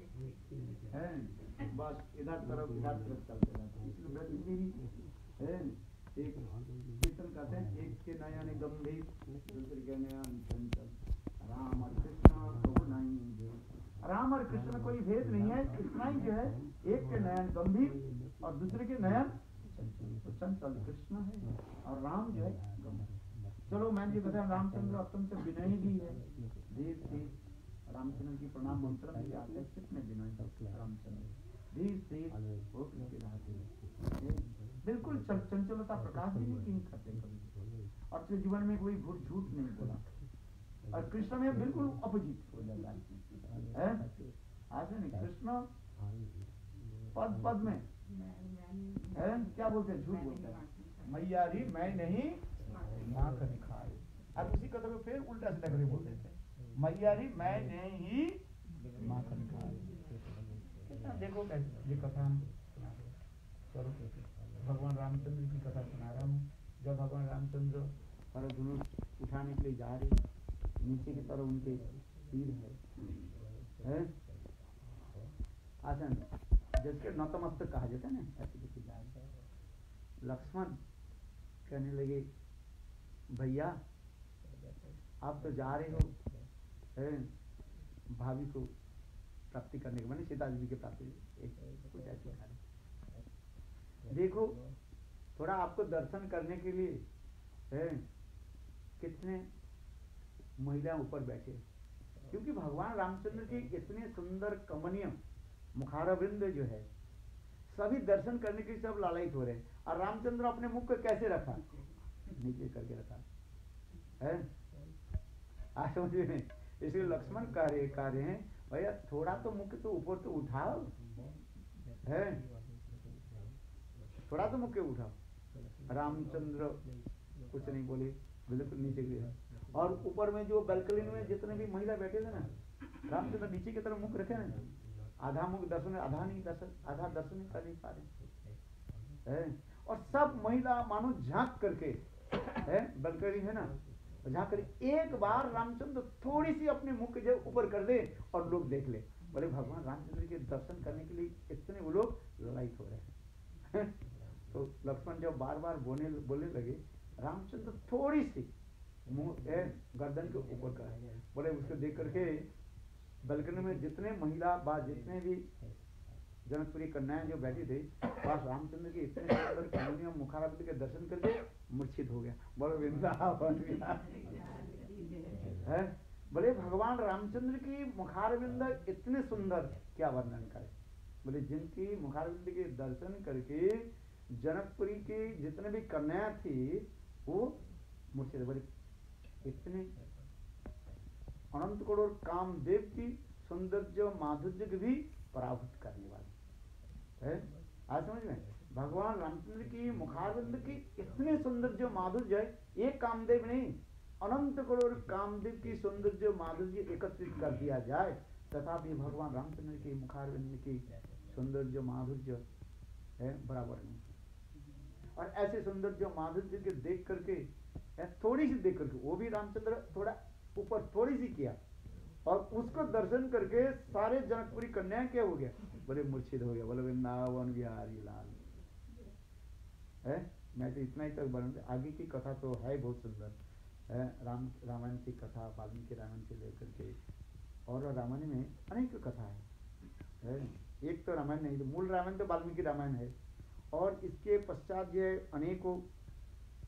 बस इधर तरफ चलते रहते हैं। एक कीर्तन कहते हैं एक के नयन गंभीर, दूसरे के नयन चंचल, राम और कृष्ण तो नहीं, राम और कृष्ण कोई भेद नहीं है। इतना ही जो है एक के नयन गंभीर और दूसरे के नयन चंचल कृष्ण है और राम जो है गंभीर। चलो मैं जी बताया रामचंद्र अत्यंत विनयी भी है। धीर धीर रामचंद्र की प्रणाम मंत्र में आते हैं, कितने विनयी रामचंद्र, धीर धीर होकर के रहते, बिल्कुल चंचलता प्रकाश भी नहीं करते कभी, और अपने जीवन में कोई झूठ नहीं बोला। और कृष्ण में बिल्कुल अपोजिट हो जाता है। ऐसे नहीं, कृष्ण पद पद में क्या बोलते हैं, झूठ बोलते हैं, मैया री मैं नहीं माखन खाए। और उसी कथा को फिर उल्टा सीधा करके बोल देते हैं, मैया री मैं नहीं माखन खाए। कितना देखो कैसे ये कथा हम सुना रहे। चलो भगवान रामचंद्र की कथा सुना रहा हूँ। जब भगवान रामचंद्र और धनुष उठाने के लिए जा रहे, नीचे की तरफ उनके तीर है आसन, जिसके नतमस्तक कहा जाता है ना, ऐसे देखिए जा रहे। लक्ष्मण कहने लगे भैया आप तो जा रहे हो भाभी को प्राप्ति करने के, मैंने सीता जी की प्राप्ति कुछ ऐसे कहा, देखो थोड़ा आपको दर्शन करने के लिए कितने महिला ऊपर बैठे, क्योंकि भगवान रामचंद्र की इतने सुंदर कमनीय मुखारविंद जो है, सभी दर्शन करने के लिए सब लालयित हो रहे हैं। और रामचंद्र अपने मुख को कैसे रखा, नीचे करके रखा है। आज समझ में, इसलिए लक्ष्मण कह रहे हैं भैया थोड़ा तो मुख तो ऊपर तो उठाओ, है थोड़ा तो मुख के उठाओ। रामचंद्र कुछ नहीं बोले, बिल्कुल नीचे गिरे। और ऊपर में जो बालकनी में जितने भी महिला बैठे थे ना, रामचंद्र नीचे की तरफ मुख रखे ना, आधा मुख दर्शन, आधा नहीं दर्शन, आधा दर्शन नहीं कर नहीं पा रहे। और सब महिला मानो झांक करके बालकनी है ना, झांक कर एक बार रामचंद्र थोड़ी सी अपने मुख के जब ऊपर कर दे और लोग देख ले, बोले भगवान रामचंद्र के दर्शन करने के लिए इतने वो लोग ललायित हो रहे हैं। तो लक्ष्मण जब बार बार बोलने लगे, रामचंद्र थोड़ी सी मुंह गर्दन के ऊपर कर, बोले उसको देख करके बालकनी में जितने महिला बा जितने भी जनकपुरी कन्याएं जो बैठी थी, बस रामचंद्र के इतने सुंदर कमनीय मुखारविंद के दर्शन करके मूर्छित हो गया। बोले वृंदावन है, बोले भगवान रामचंद्र की मुखारविंद इतने सुंदर क्या वर्णन करे। बोले जिनकी मुखारविंद के दर्शन करके जनकपुरी की जितने भी कन्या थी वो मूर्छित, बोले इतने अनंत करोड़ कामदेव की सौंदर्य माधुर्य की भी पराभूत करने वाली है। आज समझ में, भगवान रामचंद्र की मुखारविंद की इतने सौंदर्य माधुर्य, एक कामदेव नहीं अनंत करोड़ कामदेव की सौंदर्य माधुर्य एकत्रित कर दिया जाए, तथापि भगवान रामचंद्र की मुखारविंद की सौंदर्य माधुर्य है बराबर नहीं। और ऐसे सौंदर्य माधुर्य के देख करके, थोड़ी सी देख करके, वो भी रामचंद्र थोड़ा ऊपर थोड़ी सी किया, और उसको दर्शन करके सारे जनकपुरी कन्याएं क्या हो गया, बोले मूर्छित हो गया। बोले वृंदावन बिहारी लाल है। मैं तो इतना ही तक बना, आगे की कथा तो है बहुत सुंदर है। रामायण की कथा, वाल्मीकि रामायण से लेकर के, और रामायण में अनेक कथा है। एक तो रामायण नहीं, तो मूल रामायण तो वाल्मीकि रामायण है, और इसके पश्चात जो अनेकों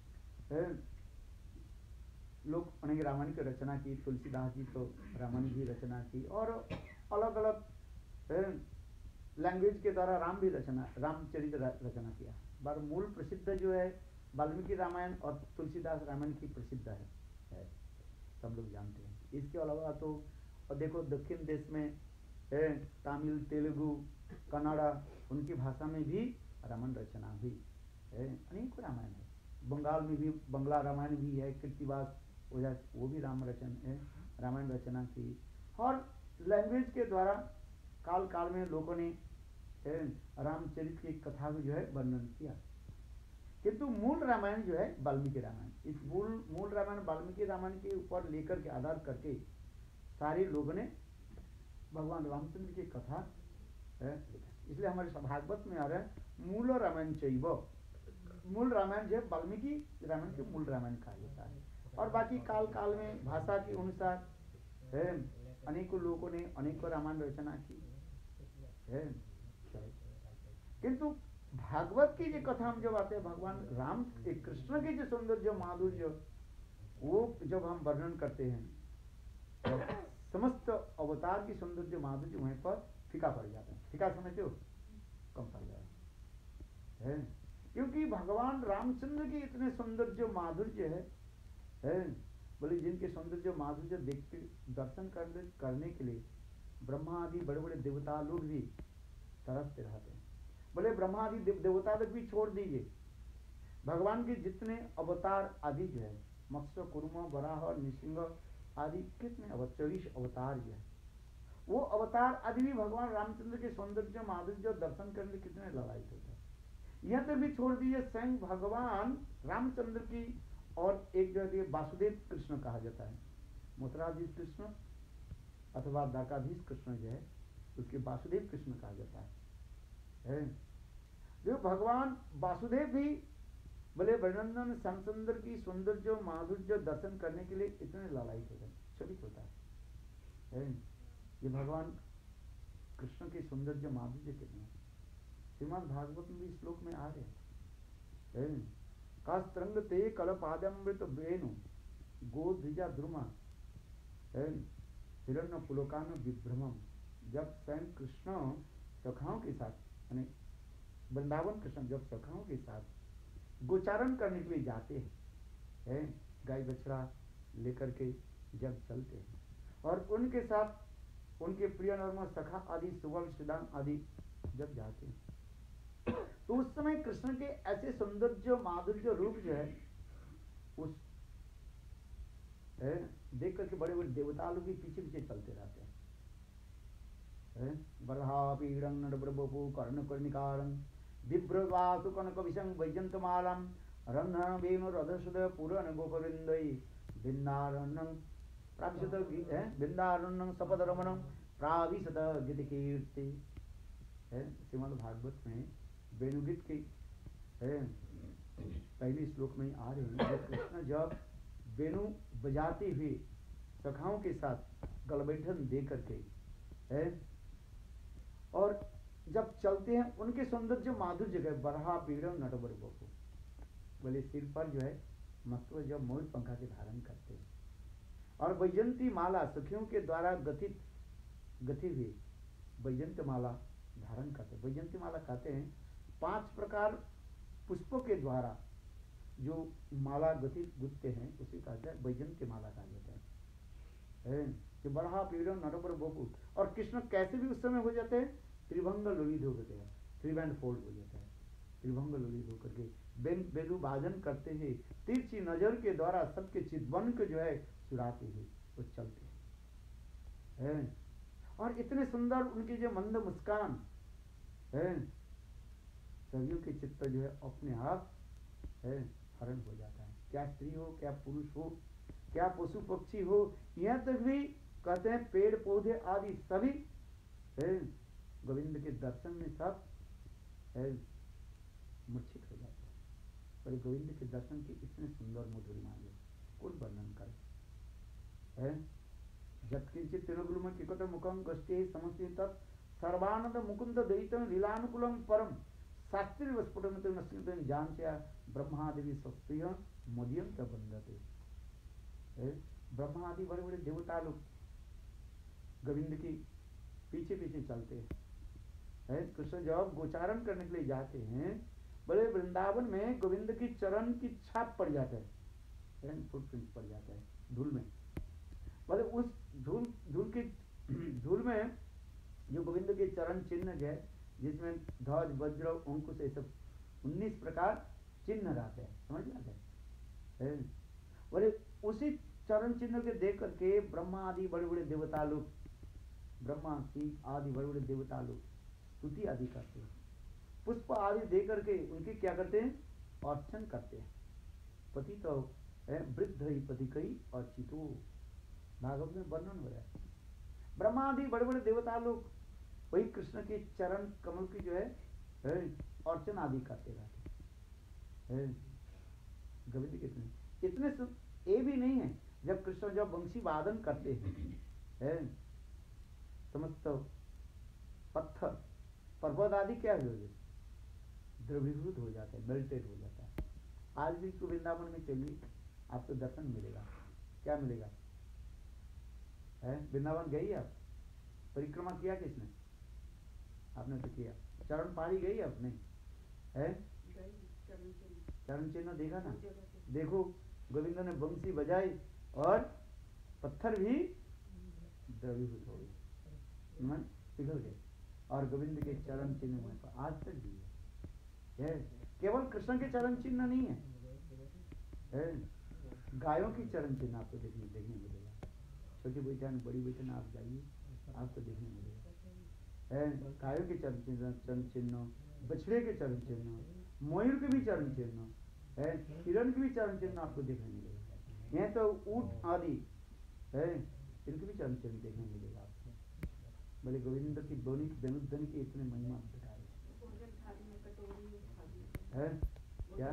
लोग अनेक रामायण की रचना की, तुलसीदास जी तो रामायण की रचना की, और अलग अलग लैंग्वेज के द्वारा रामचरित रचना किया। पर मूल प्रसिद्ध जो है वाल्मीकि रामायण और तुलसीदास रामायण की प्रसिद्ध है, सब लोग जानते हैं। इसके अलावा तो और देखो दक्षिण देश में तमिल, तेलुगु, कन्नड़ा, उनकी भाषा में भी रामायण रचना हुई है, अनेक रामायण है। बंगाल में भी बंगला रामायण भी है, कृतिवास वो भी रामायण रचना की। और लैंग्वेज के द्वारा काल काल में लोगों ने रामचरित की कथा को जो है वर्णन किया, किंतु मूल रामायण जो है वाल्मीकि रामायण, इस मूल रामायण वाल्मीकि रामायण के ऊपर लेकर के आधार करके सारे लोगों ने भगवान रामचंद्र की कथा इसलिए हमारे भागवत में आ रहा है मूल रामायण चैव, मूल रामायण जो है वाल्मीकि रामायण के मूल रामायण कहा जाता है। और बाकी काल काल में भाषा के अनुसार अनेकों लोगों ने अनेकों रामायण रचना की है। किंतु भागवत की जो कथा हम जब आते हैं भगवान राम के कृष्ण के जो सौंदर्य माधुर्य वो जब हम वर्णन करते हैं तो समस्त अवतार की सौंदर्य माधुर्य वहीं पर फीका पड़ जाता है। फीका समझते हो, कम पड़ जाता है, क्योंकि भगवान रामचंद्र की इतने सौंदर्य माधुर्य है बोले जिनके सौंदर्य माधुर्य देखते दर्शन करने के लिए ब्रह्मा आदि बड़े बड़े देवता लोग भी तरसते रहते हैं। बोले ब्रह्मा आदि देवता लोग भी छोड़ दीजिए, भगवान के जितने अवतार आदि जो है मत्स्य, कुर्म, वराह, नृसिंह आदि कितने 24 अवतार जो है वो अवतार आदि भी भगवान रामचंद्र के सौंदर्य माधुर्य दर्शन करने के कितने ललायित होते हैं। यह तो भी छोड़ दीजिए, स्वयं भगवान रामचंद्र की और एक जगह वासुदेव कृष्ण कहा जाता है, मथुराधीश कृष्ण अथवा द्वारकाधीश कृष्ण जो है उसके वासुदेव कृष्ण कहा जाता है। जो भगवान वासुदेव भी बोले वर्णन श्यामचंद्र की सौंदर्य माधुर्य दर्शन करने के लिए इतने लालायित होते हैं, चलित होता है। ये भगवान कृष्ण के सौंदर्य माधुर्य कितने हैं, श्रीमद् भागवत में भी श्लोक में आ रहे हैं। कास्त्रंग ते कलपादमृत वेणु गोध्विजा द्रुमा हिरण्य पुलोकान विभ्रमम। जब स्वयं कृष्ण सखाओं के साथ यानी वृंदावन कृष्ण जब सखाओं के साथ गोचारण करने के लिए जाते हैं, गाय बछड़ा लेकर के जब चलते हैं और उनके साथ उनके प्रिय नरमा सखा आदि सुवर्ण श्रीदान आदि जब जाते हैं तो उस समय कृष्ण के ऐसे सौंदर्य माधुर्य रूप जो है उस देख करके बड़े बड़े देवता लोग भी पीछे पीछे चलते रहते हैं। बरहा पीड़ं नडब्रबपु कर्ण कर्णिकारं दिव्रवासु कनक विषं वैजंतमालम रंधन वेणु रधसुद पुरन गोपविंदई बिंदारण्यं प्राविशत बिंदारण्यं सपदरमणं प्राविशत गीत कीर्ति। श्रीमद् भागवत में वेणुगीत के पहले श्लोक में आ रहे हैं। कृष्ण जब वेणु बजाते हुए सखाओं के साथ गलबैठन दे करके और जब चलते हैं उनके सौंदर्य माधुर्य जगह बरहा पीड़म नटबर बपू बोले सिर पर जो है मस्तक जब मोर पंखा के धारण करते हैं और वैजंती माला सखियों के द्वारा गति हुई वैजंत माला धारण करते हैं। वैजंती माला कहते हैं 5 प्रकार पुष्पों के द्वारा जो माला गुथते हैं उसे कहते हैं वैजंती माला कहा जाता है। कि बरहा पीड़म नटबर बपू और कृष्ण कैसे भी उस समय हो जाते हैं त्रिभंग ललित होते हैं, त्रिबैंड फोल्ड हो जाता है, त्रिभंग ललित होकर के बेलू वादन करते हुए तिरछी नजर के द्वारा सबके चितवन को जो है चुराते हुए वो चलते हैं। और इतने सुंदर उनकी जो मंद मुस्कान है सभी के चित्त जो है अपने आप हरण हो जाता है। क्या स्त्री हो, क्या पुरुष हो, क्या पशु पक्षी हो, यहाँ तक भी कहते हैं पेड़ पौधे आदि सभी गोविंद के दर्शन में सब मूर्छित हो जाते हैं। पर गोविंद के दर्शन की इतने सुंदर मधुरिमा है कौन वर्णन करे। जत्किंचित तिरुगुलम किकट मुखम गष्टे समस्ति तत् सर्वानंद मुकुंद दयितम लीलानुकूलम परम शास्त्रीय विस्फोटन तो नश्चिंतन जान से ब्रह्मादि शस्त्रीय मदियम तब बंधते। ब्रह्मा आदि बड़े बड़े देवता लोग गोविंद के पीछे पीछे चलते हैं। कृष्ण जब गोचारण करने के लिए जाते हैं, बड़े वृंदावन में गोविंद की चरण की छाप पड़ जाता है, फुटप्रिंट पड़ जाता है धूल में। बोले उस धूल में जो गोविंद के चरण चिन्ह है, जिसमें ध्वज वज्र अंकुश ये सब 19 प्रकार चिन्ह रहते हैं, समझ में आता है। बोले उसी चरण चिन्ह के देख करके ब्रह्मा आदि बड़े बड़े देवता लोग, ब्रह्मा शिव आदि बड़े बड़े देवता लोग स्तुति आदि करते हैं, पुष्प आदि दे करके उनके क्या करते हैं, अर्चन करते हैं। पति तो वृद्ध ही पति कई अर्चितो, भागवत में वर्णन हो रहा है। ब्रह्मा आदि बड़े बड़े देवता लोग वही कृष्ण के चरण कमल की जो है अर्चन आदि करते रहते हैं। गोविंद कितने इतने ये भी नहीं है, जब कृष्ण जब वंशी वादन करते हैं, समस्त पत्थर पर्वत आदि क्या हो जाए, द्रवीभूत हो जाता है, मेल्टेड हो जाता है। आज भी तो वृंदावन में चलिए, आपको दर्शन मिलेगा। क्या मिलेगा? वृंदावन गई आप? परिक्रमा किया किसने? आपने तो किया। चरण पारी गई आपने? है चरण चिन्ह देखा ना? देखो गोविंद ने बंसी बजाई और पत्थर भी द्रवीभूत हो गए, मन पिघल गए, और गोविंद के चरण चिन्ह वहीं पर आज तक भी है। केवल कृष्ण के चरण चिन्ह नहीं है, गायों की चरण चिन्ह आपको देखने मिलेगा। छोटी बेटन बड़ी बेटन आप जाइए, आपको देखने मिलेगा। गायों के चरण चिन्ह, बछड़े के चरण चिन्ह, मयूर के भी चरण चिन्ह, हिरण के भी चरण चिन्ह आपको देखने मिलेगा। यहाँ तो ऊंट आदि है, इनके भी चरण चिन्ह देखने मिलेगा आपको। बोले गोविंद की बेनुध्वनि की इतने महिमा बताए है क्या?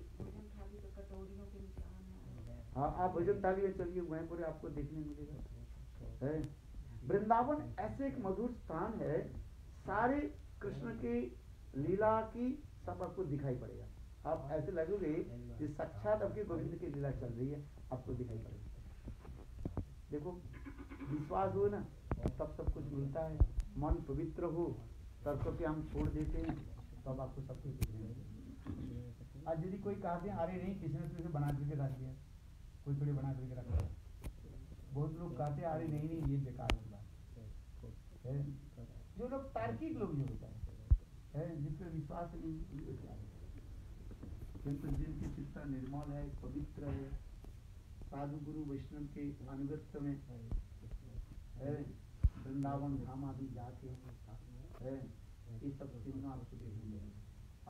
हाँ, आप भोजन थाली में चलिए, वहीं पर आपको देखने मिलेगा। वृंदावन ऐसे एक मधुर स्थान है, सारे कृष्ण के लीला की सब आपको दिखाई पड़ेगा। आप ऐसे लगोगे कि साक्षात आपके गोविंद की लीला चल रही है, आपको दिखाई पड़ेगा। देखो विश्वास हो ना, तब सब कुछ मिलता है। मन पवित्र हो, तब सब हम छोड़ देते हैं, तब आपको सब कुछ दिखने लगेगा। आज यदि कोई कहते हैं अरे नहीं, किसी ने तुझे बना करके रख दिया, कोई थोड़ी बना करके रख दिया। बहुत लोग कहते हैं अरे नहीं ये बेकार होगा। जो लोग तार्किक लोग जो होता है, जिस पर विश्वास नहीं, किंतु जिनकी चित्ता निर्मल है, पवित्र है, साधु गुरु वैष्णव के अनुगत्य में वृंदावन धाम आदि जाके ये सब चिन्ह आपको देखने मिलेगा।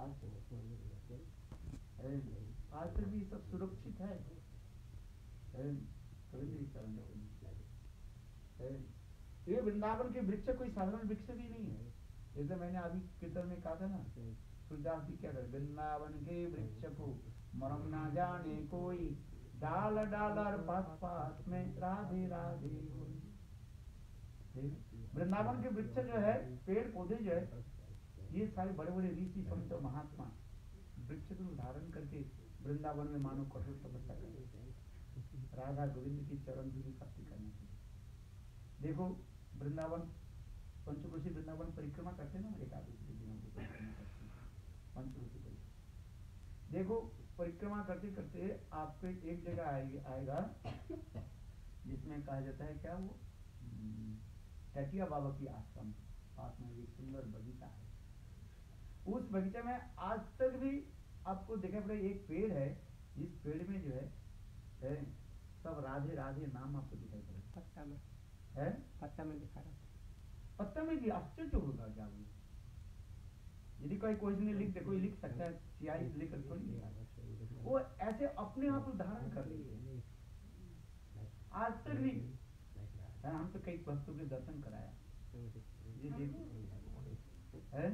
आज तक भी सब सुरक्षित है। ये वृंदावन के वृक्ष कोई साधारण वृक्ष भी नहीं है। जैसे मैंने अभी कीर्तन में कहा था ना, सूरदास जी क्या करे, वृंदावन के वृक्ष को मरम ना जाने कोई, डाल डालर पास पास में राधे राधे होई। वृंदावन के वृक्ष जो है, पेड़ पौधे जो है, ये सारे बड़े बड़े ऋषि संत महात्मा वृक्ष को धारण करके वृंदावन में मानव कठोर तपस्या करते हैं, राधा गोविंद की चरण धूलि प्राप्ति करने के लिए। देखो वृंदावन पंचकोशी वृंदावन परिक्रमा करते ना, एकादशी के दिनों को परिक्रमा करते हैं, पंचकोशी परिक्रमा। देखो परिक्रमा करते करते आपको एक जगह आएगा जिसमें कहा जाता है क्या, वो टटिया बाबा की आश्रम पास में एक सुंदर बगीचा है। उस बगीचे में आज तक भी आपको देखा पड़े एक पेड़ है, जिस पेड़ में जो है सब राधे राधे नाम आपको दिखाई पड़ेगा। पत्ता में है, पत्ता में दिखा रहा, पत्ता में भी आश्चर्य होगा क्या वो। यदि कोई ने लिख दे, कोई लिख सकता है, स्याही लेकर थोड़ी लिखा, वो ऐसे अपने आप उदाहरण कर रही है। आज तक भी हम तो कई भक्तों के दर्शन कराया, ये देखो है,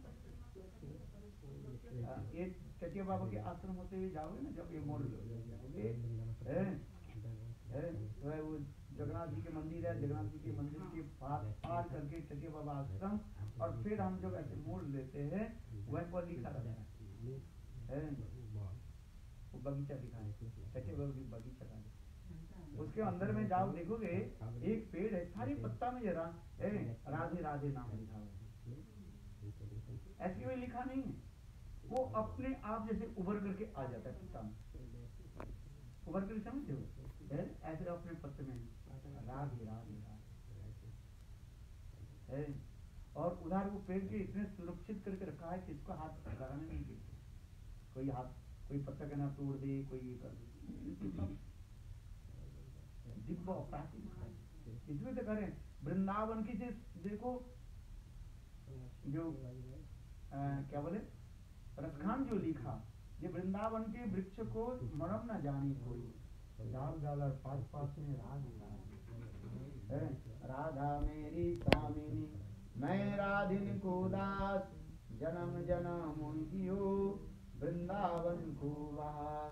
ये टटिया बाबा के आश्रम होते हुए जाओगे ना, जब ये मोड़ तो वो जगन्नाथ जी के मंदिर है, जगन्नाथ जी के मंदिर के पार करके टटिया बाबा आश्रम, और फिर हम जब ऐसे मोड़ लेते हैं वह पर लिखा रहता है, वो बगीचा लिखा है, सच्चे बगीचा का। उसके अंदर में जाओ देखोगे एक पेड़ है, सारी पत्ता में जरा राधे राधे नाम लिखा हुआ है, ऐसी कोई लिखा नहीं है, वो अपने आप जैसे उभर करके आ जाता है पत्ता में, उभर कर समझते हो, ऐसे अपने पत्ते में राधे राधे राधे। और उधर वो पेड़ के इतने सुरक्षित करके रखा है कि इसको हाथ लगाने नहीं देते, कोई हाथ कोई पत्ता का ना तोड़ दे, कोई ये कर दे, दिव्य अपराधी है। इसमें तो करें वृंदावन की से देखो जो क्या बोले रसखान जो लिखा, ये वृंदावन के वृक्ष को मरम न जाने कोई, डाल डाल और पास पास में राधा मेरी कामिनी, मैं राधिन को दास, जन्म जन्म उनकी हो वृंदावन को वास।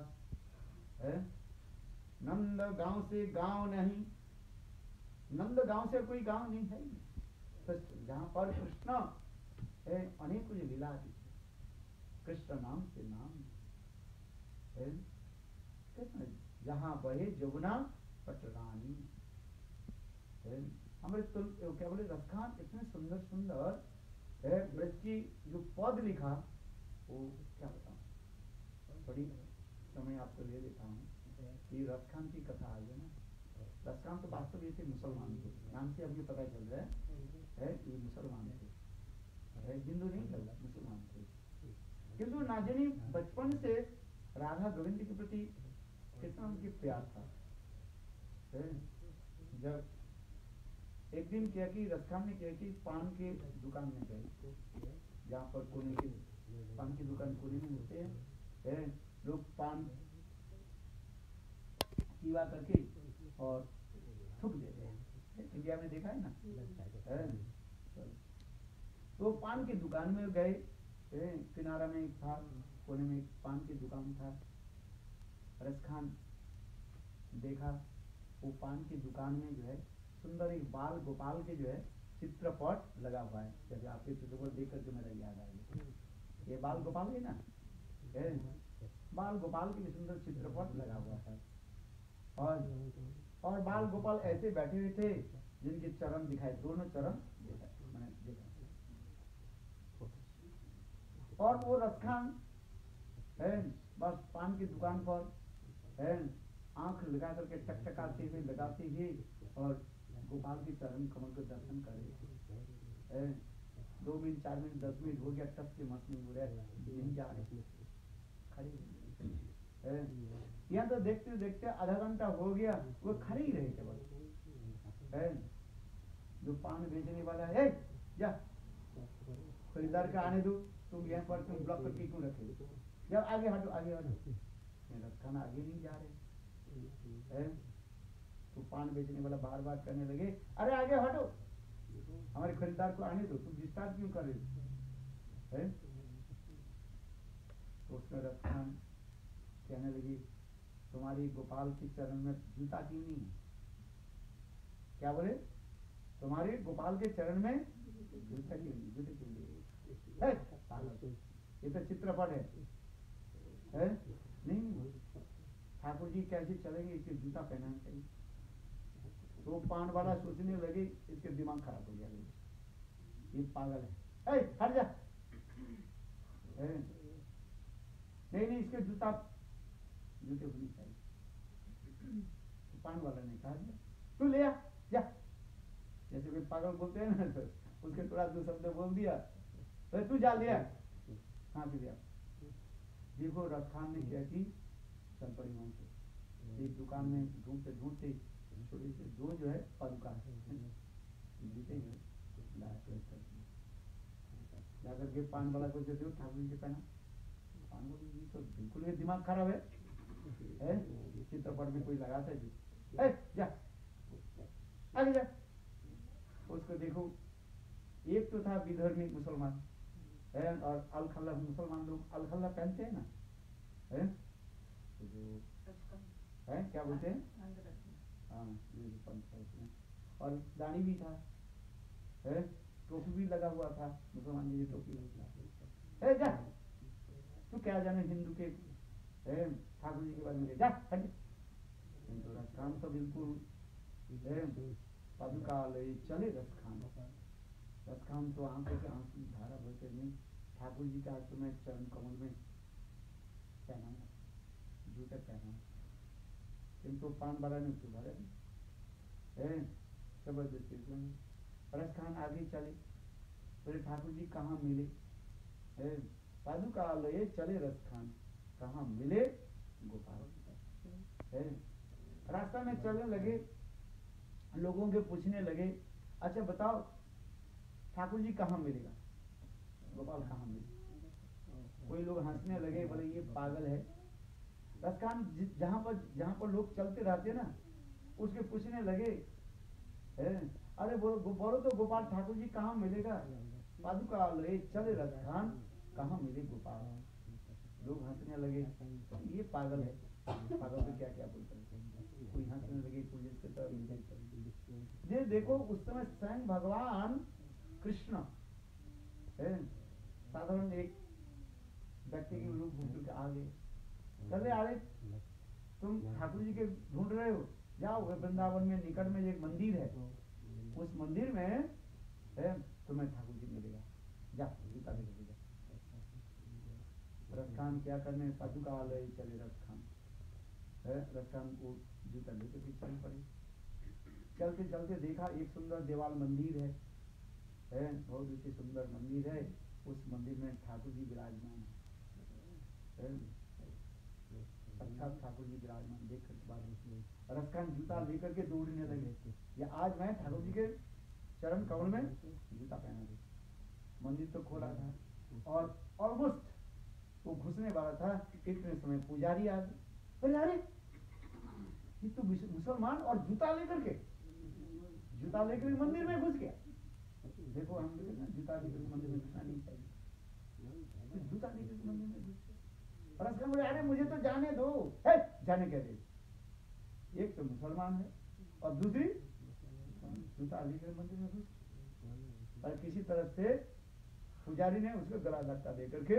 नंद गांव से गांव नहीं, नंद गांव से कोई गांव नहीं है, जहाँ पर कृष्ण अनेक कुछ लीला की, कृष्ण नाम से नाम है, जहाँ बहे जमुना पटरानी। हमारे क्या बोले रसखान इतने सुंदर सुंदर ब्रज की जो पद लिखा, वो क्या बताऊं, थोड़ी समय आपको ले लेता हूँ कि रसखान की कथा आ गई ना। रसखान तो वास्तव ये थे मुसलमान थे, नाम से अभी पता चल रहा है ये मुसलमान थे, हिंदू नहीं थे, मुसलमान थे। किंतु नाजनी बचपन से राधा गोविंद के प्रति कितना उनकी प्यार था। जब एक दिन क्या कि रसखान ने क्या कि पान के दुकान में गए, जहाँ पर कोने की पान की दुकान कोने में होते हैं, लोग पान पीवा करके और थूक देते हैं, इंडिया में देखा है ना। तो पान की दुकान में गए, किनारा में एक था, कोने में एक पान की दुकान था। रसखान देखा वो पान की दुकान में जो है सुंदर एक बाल गोपाल के जो है चित्रपट लगा हुआ है, जैसे आपके चित्रपट देख करके मेरा याद आ गया, ये बाल गोपाल है ना, बाल गोपाल के सुंदर चित्रपट लगा हुआ है। और बाल गोपाल ऐसे बैठे हुए थे जिनके चरण दिखाई, दोनों चरण मैंने देखा। और वो रसखान बस पान की दुकान पर आंख लगा करके टकटकाते हुए लगाते हुए और गोपाल के चरण कमल के दर्शन करे। 2 मिनट 4 मिनट 10 मिनट हो गया, तब से मस्त नहीं हो रहा, नहीं जा रहे, खड़े। यहाँ तो देखते देखते आधा घंटा हो गया, वो खड़े ही रहे केवल। जो पान बेचने वाला है, जा खरीदार का आने दो, तुम यहाँ पर तुम ब्लॉक करके क्यों रखे, जब आगे हटो आगे हटो, रसखान आगे नहीं जा रहे। तो पान बेचने वाला बार बार कहने लगे, अरे आगे हटो, हमारे खरीदार को आने दो, तुम डिस्टर्ब क्यों कर रहे हो। तो उसमें रसखान कहने लगी, तुम्हारी गोपाल के चरण में जूता क्यों नहीं है, क्या बोले, तुम्हारे गोपाल के चरण में जूता क्यों नहीं, जूते क्यों नहीं, ये तो चित्रपट है, नहीं ठाकुर जी कैसे चलेंगे, इसके जूता पहनाना चाहिए। तो पान वाला सोचने लगे इसके दिमाग खराब हो गया, ये पागल है, हट जा, नहीं इसके जूते होने चाहिए। तो पान वाला ने कहा तू ले आ जा, जैसे कोई पागल बोलते हैं ना, तो उसके थोड़ा 2 शब्द बोल दिया, तो तू जा ले आ, कहाँ से लिया। देखो रसखान ने क्या की, चल पड़ी वहां से एक दुकान में ढूंढते ढूंढते छोटे से 2 जो है पादुका जूते जो जाकर के पान वाला को जो ठाकुर जी पहना, पान वाला जी तो बिल्कुल ही दिमाग खराब है, चित्रपट में कोई लगाता है जी, जा आगे जा। उसको देखो, एक तो था विधर्मी मुसलमान, और अलखल्ला मुसलमान लोग अलखल्ला पहनते हैं ना, तो जो क्या बोलते हैं, हाँ, और दाढ़ी भी था, टोपी भी लगा हुआ था, मुसलमान जी टोपी जा तू क्या जाने हिंदू के ठाकुर जी के बारे में, जा हट। तो रसखान तो बिल्कुल पादुका ले चले रसखान। रसखान तो आंखों के आंसू धारा भरते नहीं, ठाकुर जी का आज तो मैं चरण कमल में पहनाऊंगा, जूते पहनाऊंगा, किंतु पान बारा ने उसको भरे जबरदस्ती। रसखान आगे चले, बोले ठाकुर जी कहाँ मिले, पादुका ले चले रसखान, कहाँ मिले गोपाल। रास्ता में चलने लगे, लोगों के पूछने लगे, अच्छा बताओ ठाकुर जी कहाँ मिलेगा, गोपाल कहाँ मिले। कोई लोग हंसने लगे, बोले ये पागल है। रसखान जहाँ पर लोग चलते रहते ना, उसके पूछने लगे, अरे बोलो तो गोपाल ठाकुर जी कहाँ मिलेगा, पादुका ले चले रसखान, कहाँ मिले गोपाल। लोग हंसने लगे, ये पागल है, पागल तो क्या क्या बोलते हैं। कोई हंसने लगे, कोई इसके तरफ। ये देखो उस समय स्वयं भगवान कृष्ण साधारण एक व्यक्ति के रूप में के आ गए, चले आ रहे, तुम ठाकुर जी के ढूंढ रहे हो, जाओ वृंदावन में निकट में एक मंदिर है, उस मंदिर में तुम्हें ठाकुर जी मिलेगा, जा जूता लेकर जा। रसखान क्या करने, पादुका ले चले रसखान। रसखान को जूता लेकर के चल पड़े। चलते चलते देखा एक सुंदर देवाल मंदिर है, बहुत ही सुंदर मंदिर है, उस मंदिर में ठाकुर जी विराजमान है। साक्षात ठाकुर जी विराजमान देख कर बाद रसखान जूता लेकर के दौड़ने लगे, या आज मैं ठाकुर जी के चरण कमल में जूता पहना दे। मंदिर तो खोला था और ऑलमोस्ट वो घुसने वाला था, इतने समय पुजारी आ गए। अरे ये तो मुसलमान और जूता लेकर के मंदिर में घुस गया। देखो हम लोग ना जूता लेकर मंदिर में घुसना नहीं चाहिए, जूता लेकर मंदिर में घुस गया। और उसका बोले अरे मुझे तो जाने दो, जाने क्या दे, एक तो मुसलमान है और दूसरी जूता लेकर मंदिर में घुस। और किसी तरह से पुजारी ने उसको गला धक्का दे करके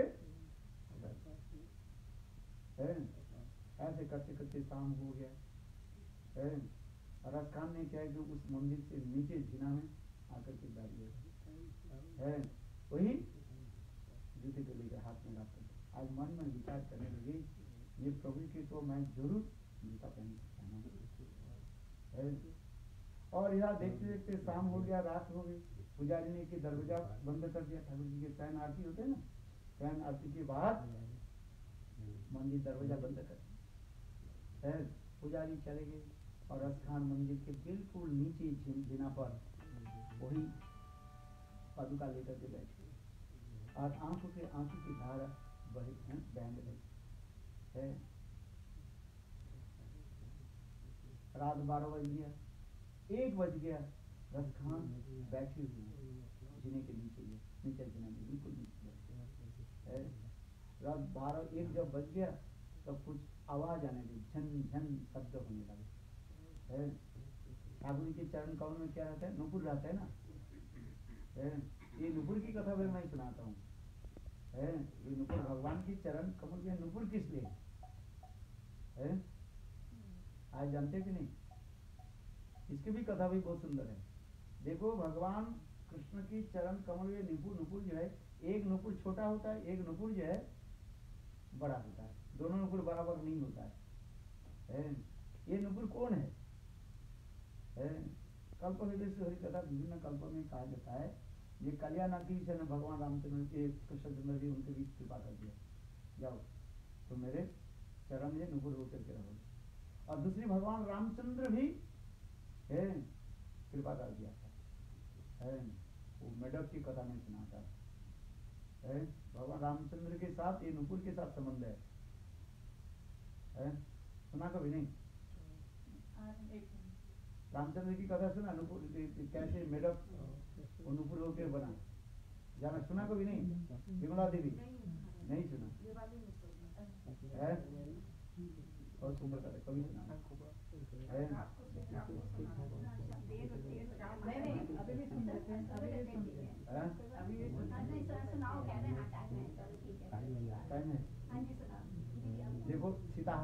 ऐसे करते करते शाम हो गया। रसखान ने क्या है कि उस मंदिर से नीचे झीना में आकर के बैठ गए, वही जूते को लेकर हाथ में रख कर आज मन में विचार करने लगे, ये प्रभु के तो मैं जरूर जूता पहना। और यहाँ देखते देखते शाम हो गया, रात हो गई। पुजारी ने कि दरवाजा बंद कर दिया, ठाकुर जी के शयन आरती होते हैं ना, शयन आरती के बाद मंदिर दरवाजा बंद कर दिया। पुजारी चले गए और रसखान मंदिर के बिल्कुल नीचे झीना पर वही पादुका लेकर के बैठे और आंखों के आंसू की धारा बहने लगी। रात 12 बज गया, 1 बज गया, रसखान बैठे हुए जीने के नीचे जीना में बिल्कुल नीचे। रात 12-1 जब बज गया तब कुछ आवाज आने लगी, झन झन शब्द होने लगे। ठाकुर जी के चरण कमल में क्या रहता है, नुपुर रहता है ना। ये नुपुर की कथा मैं सुनाता हूँ। ये नुपुर भगवान की चरण कमल में नुपुर किस लिए है? आज जानते कि नहीं? इसकी भी कथा भी बहुत सुंदर है। देखो भगवान कृष्ण की चरण कमल में नुपुर जो है, एक नुपुर छोटा होता है, एक नुपुर जो है बड़ा होता है, दोनों नुपुर बराबर नहीं होता है। ये नुपुर कौन है? कल्प हरि कथा विभिन्न कल्पों में कहा जाता है, ये कल्याणाति से भगवान रामचंद्र के कृष्णचंद्र जी उनके बीच कृपा कर दिया, जाओ तो मेरे चरण में नुपुर होकर के रहोगे। और दूसरी भगवान रामचंद्र भी कृपा कर दिया था। वो मेढक की कथा में सुनाता है। भगवान रामचंद्र के साथ ये नुपुर के साथ संबंध है। सुना कभी नहीं? रामचंद्र की कथा सुना, नुपुर कैसे मेढक वो नुपुर होकर बना, जाना सुना कभी नहीं? विमला देवी नहीं सुना है? बहुत सुंदर कथा, कभी सुना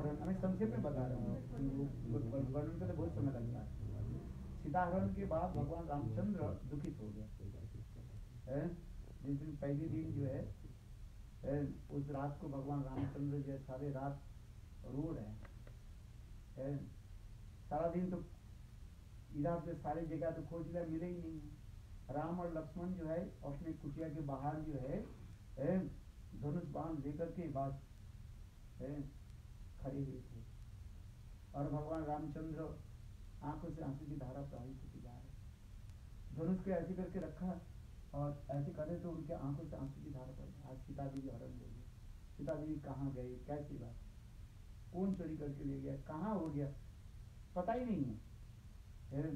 हरण, मैं संक्षेप में बता रहा हूँ, वर्णन करने बहुत समय लगता है। सीता हरण के बाद भगवान रामचंद्र दुखित हो गया। जिस दिन पहले दिन जो है उस रात को भगवान रामचंद्र जो है सारे रात रो रहे हैं। सारा दिन तो इधर से सारी जगह तो खोज लिया, मिले ही नहीं है। राम और लक्ष्मण जो है अपने कुटिया के बाहर जो है धनुष बाण लेकर के बाद खड़े हुए थे और भगवान रामचंद्र आंखों से आंसू की धारा प्रवाहित होती जा रही। धनुष को ऐसे करके रखा और ऐसे करे तो उनके आंखों से आंसू की धारा पड़। आज सीता देवी हरण हो गई। सीता देवी कहाँ गए, कैसी बात, कौन चोरी करके ले गया, कहाँ हो गया, पता ही नहीं है।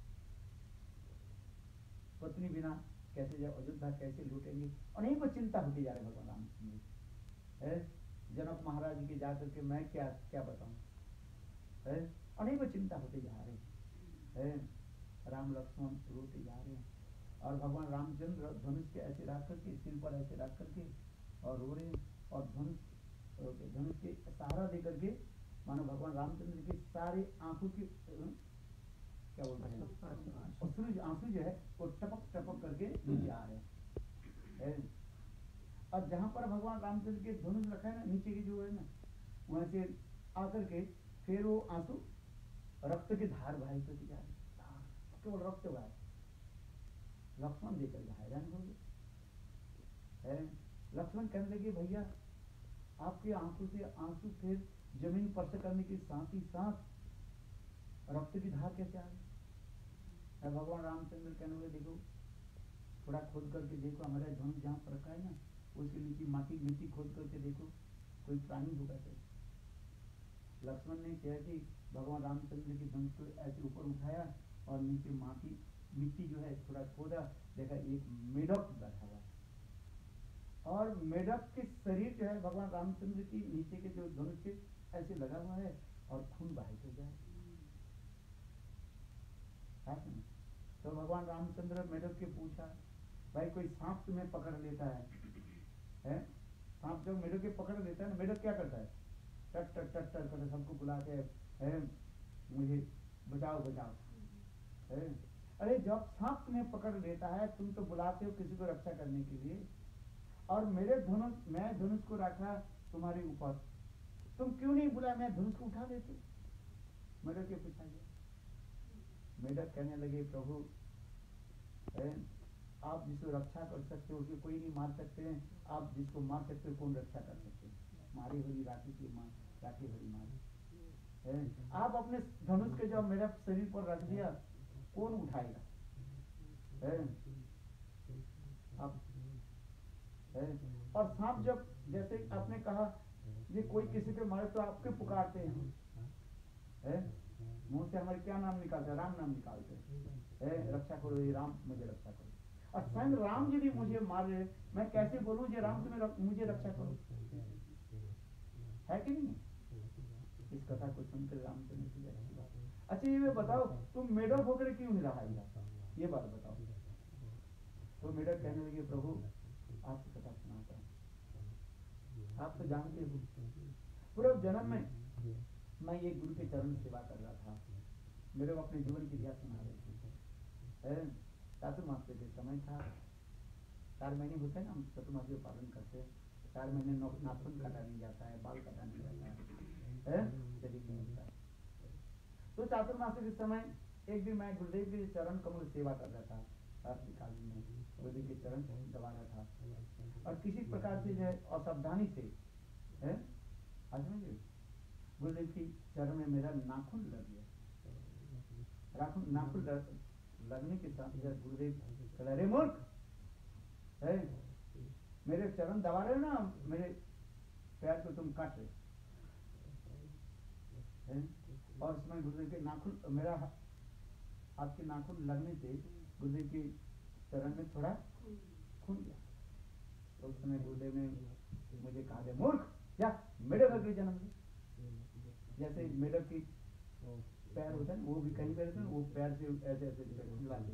पत्नी बिना कैसे जाए अयोध्या, कैसे लूटेंगे, अनेकों चिंता होती जा रही भगवान रामचंद्र। जनक महाराज के जाकर के मैं क्या क्या बताऊं, अनेकों चिंता होते जा रहे। राम लक्ष्मण रोते जा रहे हैं और भगवान रामचंद्र धनुष के ऐसे रख करके, सिर पर ऐसे रख करके और रो रहे हैं और धनुष के सहारा दे करके मानो भगवान रामचंद्र के सारे आंखों की क्या बोलते हैं आंसू जो है वो टपक टपक करके नीचे आ रहे हैं। और जहां पर भगवान रामचंद्र के धनुष रखा है ना, नीचे की जो है ना, वहां से आकर के फिर वो आंसू रक्त की धार बहाई करती जा रही, केवल रक्त बहा। लक्ष्मण देकर हैरान हो गए। लक्ष्मण कहने लगे भैया आपकी आंखों से आंसू फिर जमीन स्पर्श करने के साथ ही साथ रक्त की धार कैसे आ गई। भगवान रामचंद्र कहने लगे देखो थोड़ा खोद करके देखो, हमारा धनुष जहाँ पर रखा है ना उसके नीचे मिट्टी खोद करके देखो कोई प्राणी होगा तो। लक्ष्मण ने क्या कि भगवान रामचंद्र की धनुष को ऐसे ऊपर उठाया और नीचे मिट्टी जो है थोड़ा खोदा, देखा एक मेढक बैठा हुआ और मेढक के शरीर जो है भगवान रामचंद्र की नीचे के जो धनुष के ऐसे लगा हुआ है और खून बाहित हो जाए। तो भगवान रामचंद्र मेढक के पूछा भाई कोई सांप तुम्हें पकड़ लेता है? सांप जब मेढक के पकड़ लेता है ना, मेढक क्या करता है, टट टट टट टट करके सबको बुलाते हैं मुझे बचाओ बचाओ। अरे जब सांप तुम्हें पकड़ लेता है तुम तो बुलाते हो किसी को रक्षा करने के लिए, और मैं धनुष को रखा तुम्हारे ऊपर, तुम क्यों नहीं बुलाया, मैं धनुष को उठा देते। मेढक के पूछा गया। मेढक कहने लगे प्रभु आप जिसको रक्षा कर सकते हो उसे कोई नहीं मार सकते हैं, आप जिसको मार सकते हो कौन रक्षा कर सकते हैं। मारी हरी राखी की माँ राखी हरी मारी। आप अपने धनुष के जब मेरे शरीर पर रख दिया कौन उठाएगा। आप और सांप जब जैसे आपने कहा ये कोई किसी को मारे तो आपके पुकारते हैं, मुंह से हमारे क्या नाम निकालते हैं, राम नाम निकालते हैं, रक्षा करो ये राम मुझे रक्षा करो। और स्वयं राम यदि मुझे मारे मैं कैसे बोलूं जे राम तुम्हें मुझे रक्षा करो, है कि नहीं। इस कथा को सुनकर रामचंद्र की अच्छी बात है। अच्छा ये बताओ तुम मेढक होकर क्यों नहीं रहा, ये बात बताओ। तो मेढक कहने लगे प्रभु आपकी कथा सुनाता हूँ, आप तो जानते हो पूर्व जन्म में मैं एक गुरु के चरण सेवा कर रहा था, मेरे को अपने जीवन की इतिहास सुना रहे थे। चातुर्मास के समय था, 4 महीने होते हैं ना हम चतुर्मास का पालन करते हैं, 4 महीने नाखून काटा नहीं जाता है, बाल काटा नहीं जाता है, शरीर नहीं होता है। तो चातुर्मास के समय एक दिन मैं गुरुदेव के चरण कमल सेवा कर रहा था, रात्रिकाल में गुरुदेव के चरण दबा रहा था और किसी प्रकार से जो है असावधानी से गुरुदेव की चरण में मेरा नाखून लग गया। नाखून लगने के साथ गुरुदेव कह रहे मूर्ख मेरे चरण दबा रहे ना, मेरे पैर को तुम काट रहे। और उसमें गुरुदेव के नाखून मेरा आपके नाखून लगने से गुरुदेव के चरण में थोड़ा खून गया। तो उस समय गुरुदेव ने मुझे कहा दे मूर्ख या मेढक के जन्म दे। जैसे मेढक की पैर होता है वो भी कहीं पैर होता है, वो पैर से ऐसे ऐसे खिलाते।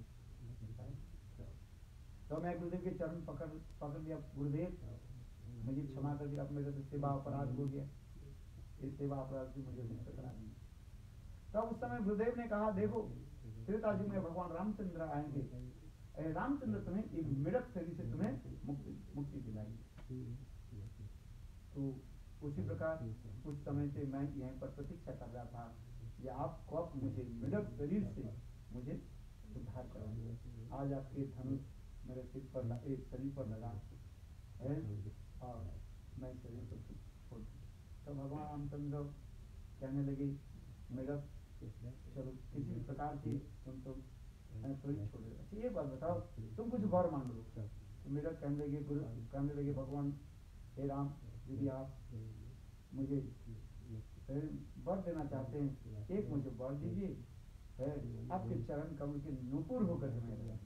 तो मैं गुरुदेव के चरण पकड़ लिया, गुरुदेव मुझे क्षमा कर दिया, मेरे से सेवा अपराध हो गया। इस सेवा अपराध से मुझे मुक्त करा देंगे। तब उस समय गुरुदेव ने कहा, देखो त्रेता युग में भगवान रामचंद्र आएंगे, रामचंद्र तुम्हें एक मृत शरीर से तुम्हें मुक्ति दिलाएंगे। तो उसी प्रकार उस समय से मैं यहीं पर प्रतीक्षा कर रहा था कि आप कब मुझे मृत शरीर से मुझे उद्धार करेंगे। आज आपके धनुष मेरे सिर पर शरीर पर लगा है और मैं शरीर को छोड़ दूं। तो भगवान रामचंद्र कहने लगे, मृत चलो किसी भी प्रकार की तुम तो शरीर छोड़ दो। अच्छा ये बात बताओ, तुम कुछ वर मांग लो। तो मेरा कहने लगे, गुरु कहने लगे, भगवान हे राम, यदि आप मुझे वर देना चाहते हैं, एक मुझे वर दीजिए, आपके चरण कमल के नूपुर होकर के मैं रहूं।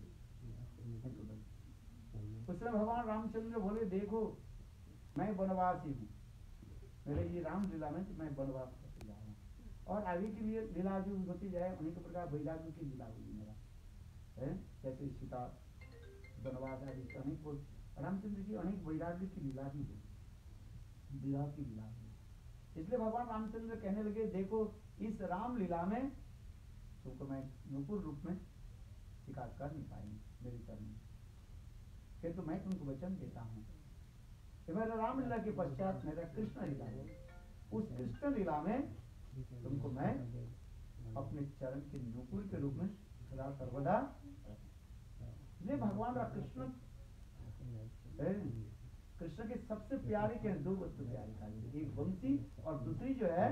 उसमें भगवान रामचंद्र बोले, देखो मैं वनवासी हूँ, मेरे ये रामलीला में मैं वनवास करते जा रहा हूँ, और आगे के लिए लीला जो होती जाए अनेक प्रकार वैराग्य की लीला होगी मेरा है। जैसे सीता वनवास आदि अनेक रामचंद्र की अनेक वैराग्य की लीला भी है, विवाह की लीला है। इसलिए भगवान रामचंद्र कहने लगे, देखो इस रामलीला में तुमको मैं नूपुर रूप में शिकार कर नहीं पाएंगे मेरे चरण में, किंतु मैं तुमको वचन देता हूँ कि मेरा रामलीला के पश्चात मेरा कृष्ण लीला है, उस कृष्ण लीला में तुमको मैं अपने चरण के नूपुर के रूप में सदा सर्वदा। ये भगवान कृष्ण कृष्ण के सबसे प्यारे के दो वस्तु प्यारी काली, एक बंसी और दूसरी जो है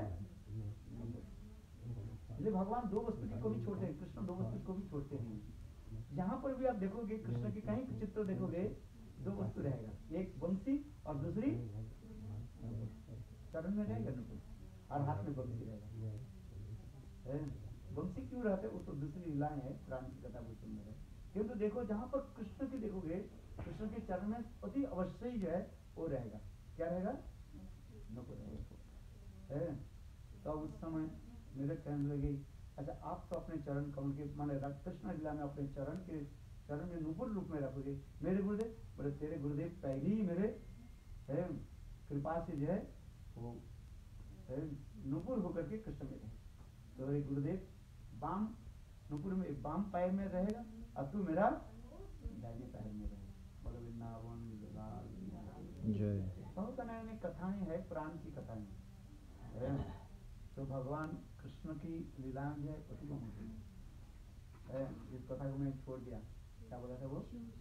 इसलिए भगवान दो वस्तु की कभी छोड़ते हैं, कृष्ण दो वस्तु को भी छोड़ते नहीं। यहाँ पर भी आप देखोगे कृष्ण के कहीं चित्र देखोगे दो वस्तु रहेगा, एक बंसी और दूसरी चरण में रहेगा और हाथ में बंसी रहेगा। बंसी क्यों रहते वो तो दूसरी लीलाएं है, पुराण की कथा बहुत सुंदर है। किंतु देखो जहाँ पर कृष्ण की देखोगे, कृष्ण के चरण में अति अवश्य ही जो है वो रहेगा, क्या रहेगा, नुपुर रहेगा। तो उस समय मेरे कहने लगे, अच्छा आप तो अपने चरण कमल के माने कृष्ण लीला में अपने चरण में नुपुर रूप में रखोगे। मेरे गुरुदेव बोले, तेरे गुरुदेव पहले ही मेरे कृपा से जो है वो नुपुर होकर के कृष्ण में रहे। तो मेरे गुरुदेव बाम नुपुर में बाम पैर में रहेगा और तू मेरा दाहिने पैर में रहेगा। बोलो वृंदावन जय। बहुत अनेक कथाएं हैं, पुराण की कथाएं है। तो भगवान कृष्ण की लीला जो है अति होती है। इस कथा को मैं छोड़ दिया, क्या बोला था वो,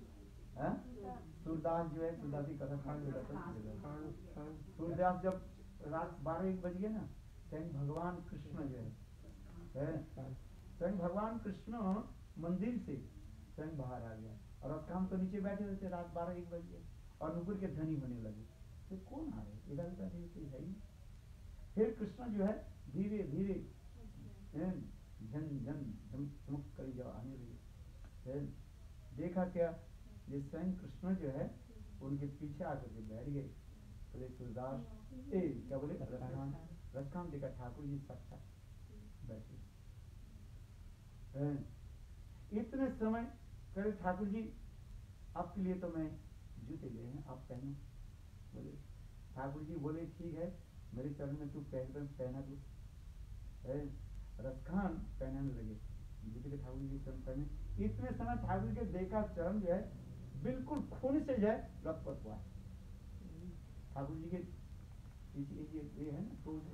सूरदास जो है, सूरदास की कथा सूरदास जब रात 12-1 बज गए ना, स्वयं भगवान कृष्ण जो है स्वयं भगवान कृष्ण मंदिर से स्वयं बाहर आ गया और अब काम तो नीचे बैठे हुए थे, रात 12-1 बज गए और नुपुर के धनी होने लगे। तो कौन आ रहे, इधर उधर कोई है ही। फिर कृष्ण जो है धीरे धीरे झन झन चमक कर जो आने लगे। देखा क्या, ये स्वयं कृष्ण जो है उनके पीछे आकर के बैठ गए। बोले सूरदास क्या बोले, रसखान देखा ठाकुर जी साक्षात बैठे। इतने समय कहे ठाकुर जी आपके लिए तो मैं जूते लिए हैं, आप पहनो। बोले ठाकुर जी बोले ठीक है, मेरे चरण में तू पहना दो। रसखान पहनाने लगे, जूते के ठाकुर जी चरण पहने। इतने समय ठाकुर के देखा चरण जो है बिल्कुल खून से जो है लथपथ हुआ। ठाकुर जी के पीछे ये है ना, तो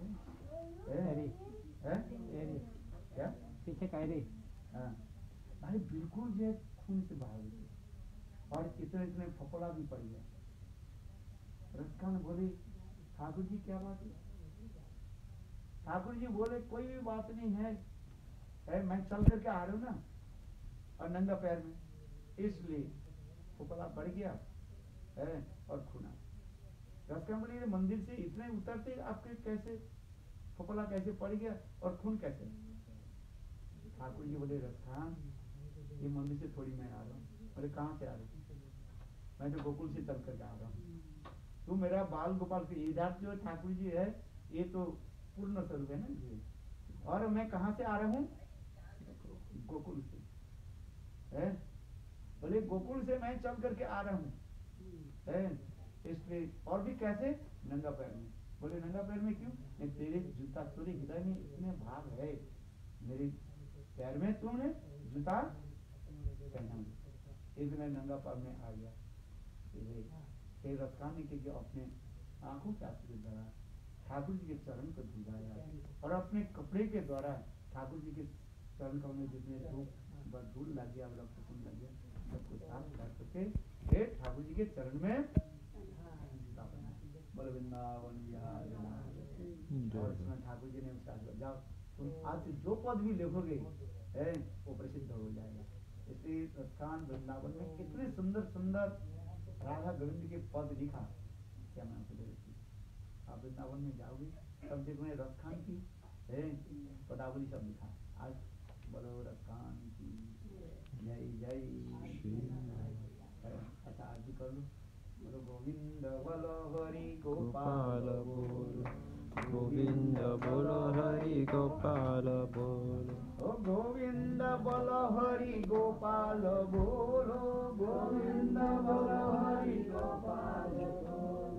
क्या पीछे कह रही, अरे बिल्कुल जो है खून से बाहर हुए और इतने फफड़ा भी पड़ गया। रसखान बोले ठाकुर जी क्या बात है। ठाकुर जी बोले कोई भी बात नहीं है, मैं चल करके आ रहा हूँ ना और नंगा पैर में, इसलिए फफड़ा बढ़ गया और खून आ। रसखान बोले मंदिर से इतने उतरते आपके कैसे फफड़ा कैसे पड़ गया और खून कैसे। ठाकुर जी बोले रसखान ये मंदिर से थोड़ी मैं आ रहा हूँ। बोले कहाँ से आ रहे हो, मैं तो गोकुल से चल करके आ रहा हूँ। तू मेरा बाल गोपाल के इधर जो ठाकुर जी है ये तो पूर्ण स्वरूप है ना जी, और मैं कहाँ से आ रहा हूँ, गोकुल से। बोले गोकुल से मैं चल करके आ रहा हूँ, इसलिए और भी कैसे, नंगा पैर में। बोले नंगा पैर में क्यों, मैं तेरे जूता, तेरे हृदय में इतने भाव है, मेरे पैर में तूने जूता पहना। एक दिन नंगा पार में आ गया, फिर रथकानी के जो अपने आंखों के आंसू के द्वारा ठाकुर जी के चरण को भिगाया और अपने कपड़े के द्वारा ठाकुर जी के चरण कमल में जितने धूल लग गया, रक्त कुंड लग गया, सबको साफ कर करके फिर ठाकुर जी के चरण में जूता पहना। बोलो वृंदावन बिहारी। और इसमें ठाकुर जी ने उसका जाओ तुम आज से जो पद भी लिखोगे वो प्रसिद्ध हो जाएगा। इसलिए रथकान वृंदावन में कितने सुंदर सुंदर राधा गोविंद के पद लिखा, क्या मैं आपको देखती। आप वृंदावन में जाओगे तब देखोगे रथकान की पदावली सब लिखा। आज बोलो रथकान की जय जय। अच्छा आज भी कर लो। बोलो गोविंद बोलो हरि गोपाल बोलो, गोविंद बोलो हरि गोपाल बोलो, ओ गोविंद बोलो हरि गोपाल बोलो, गोविंद बोलो हरि गोपाल बोलो।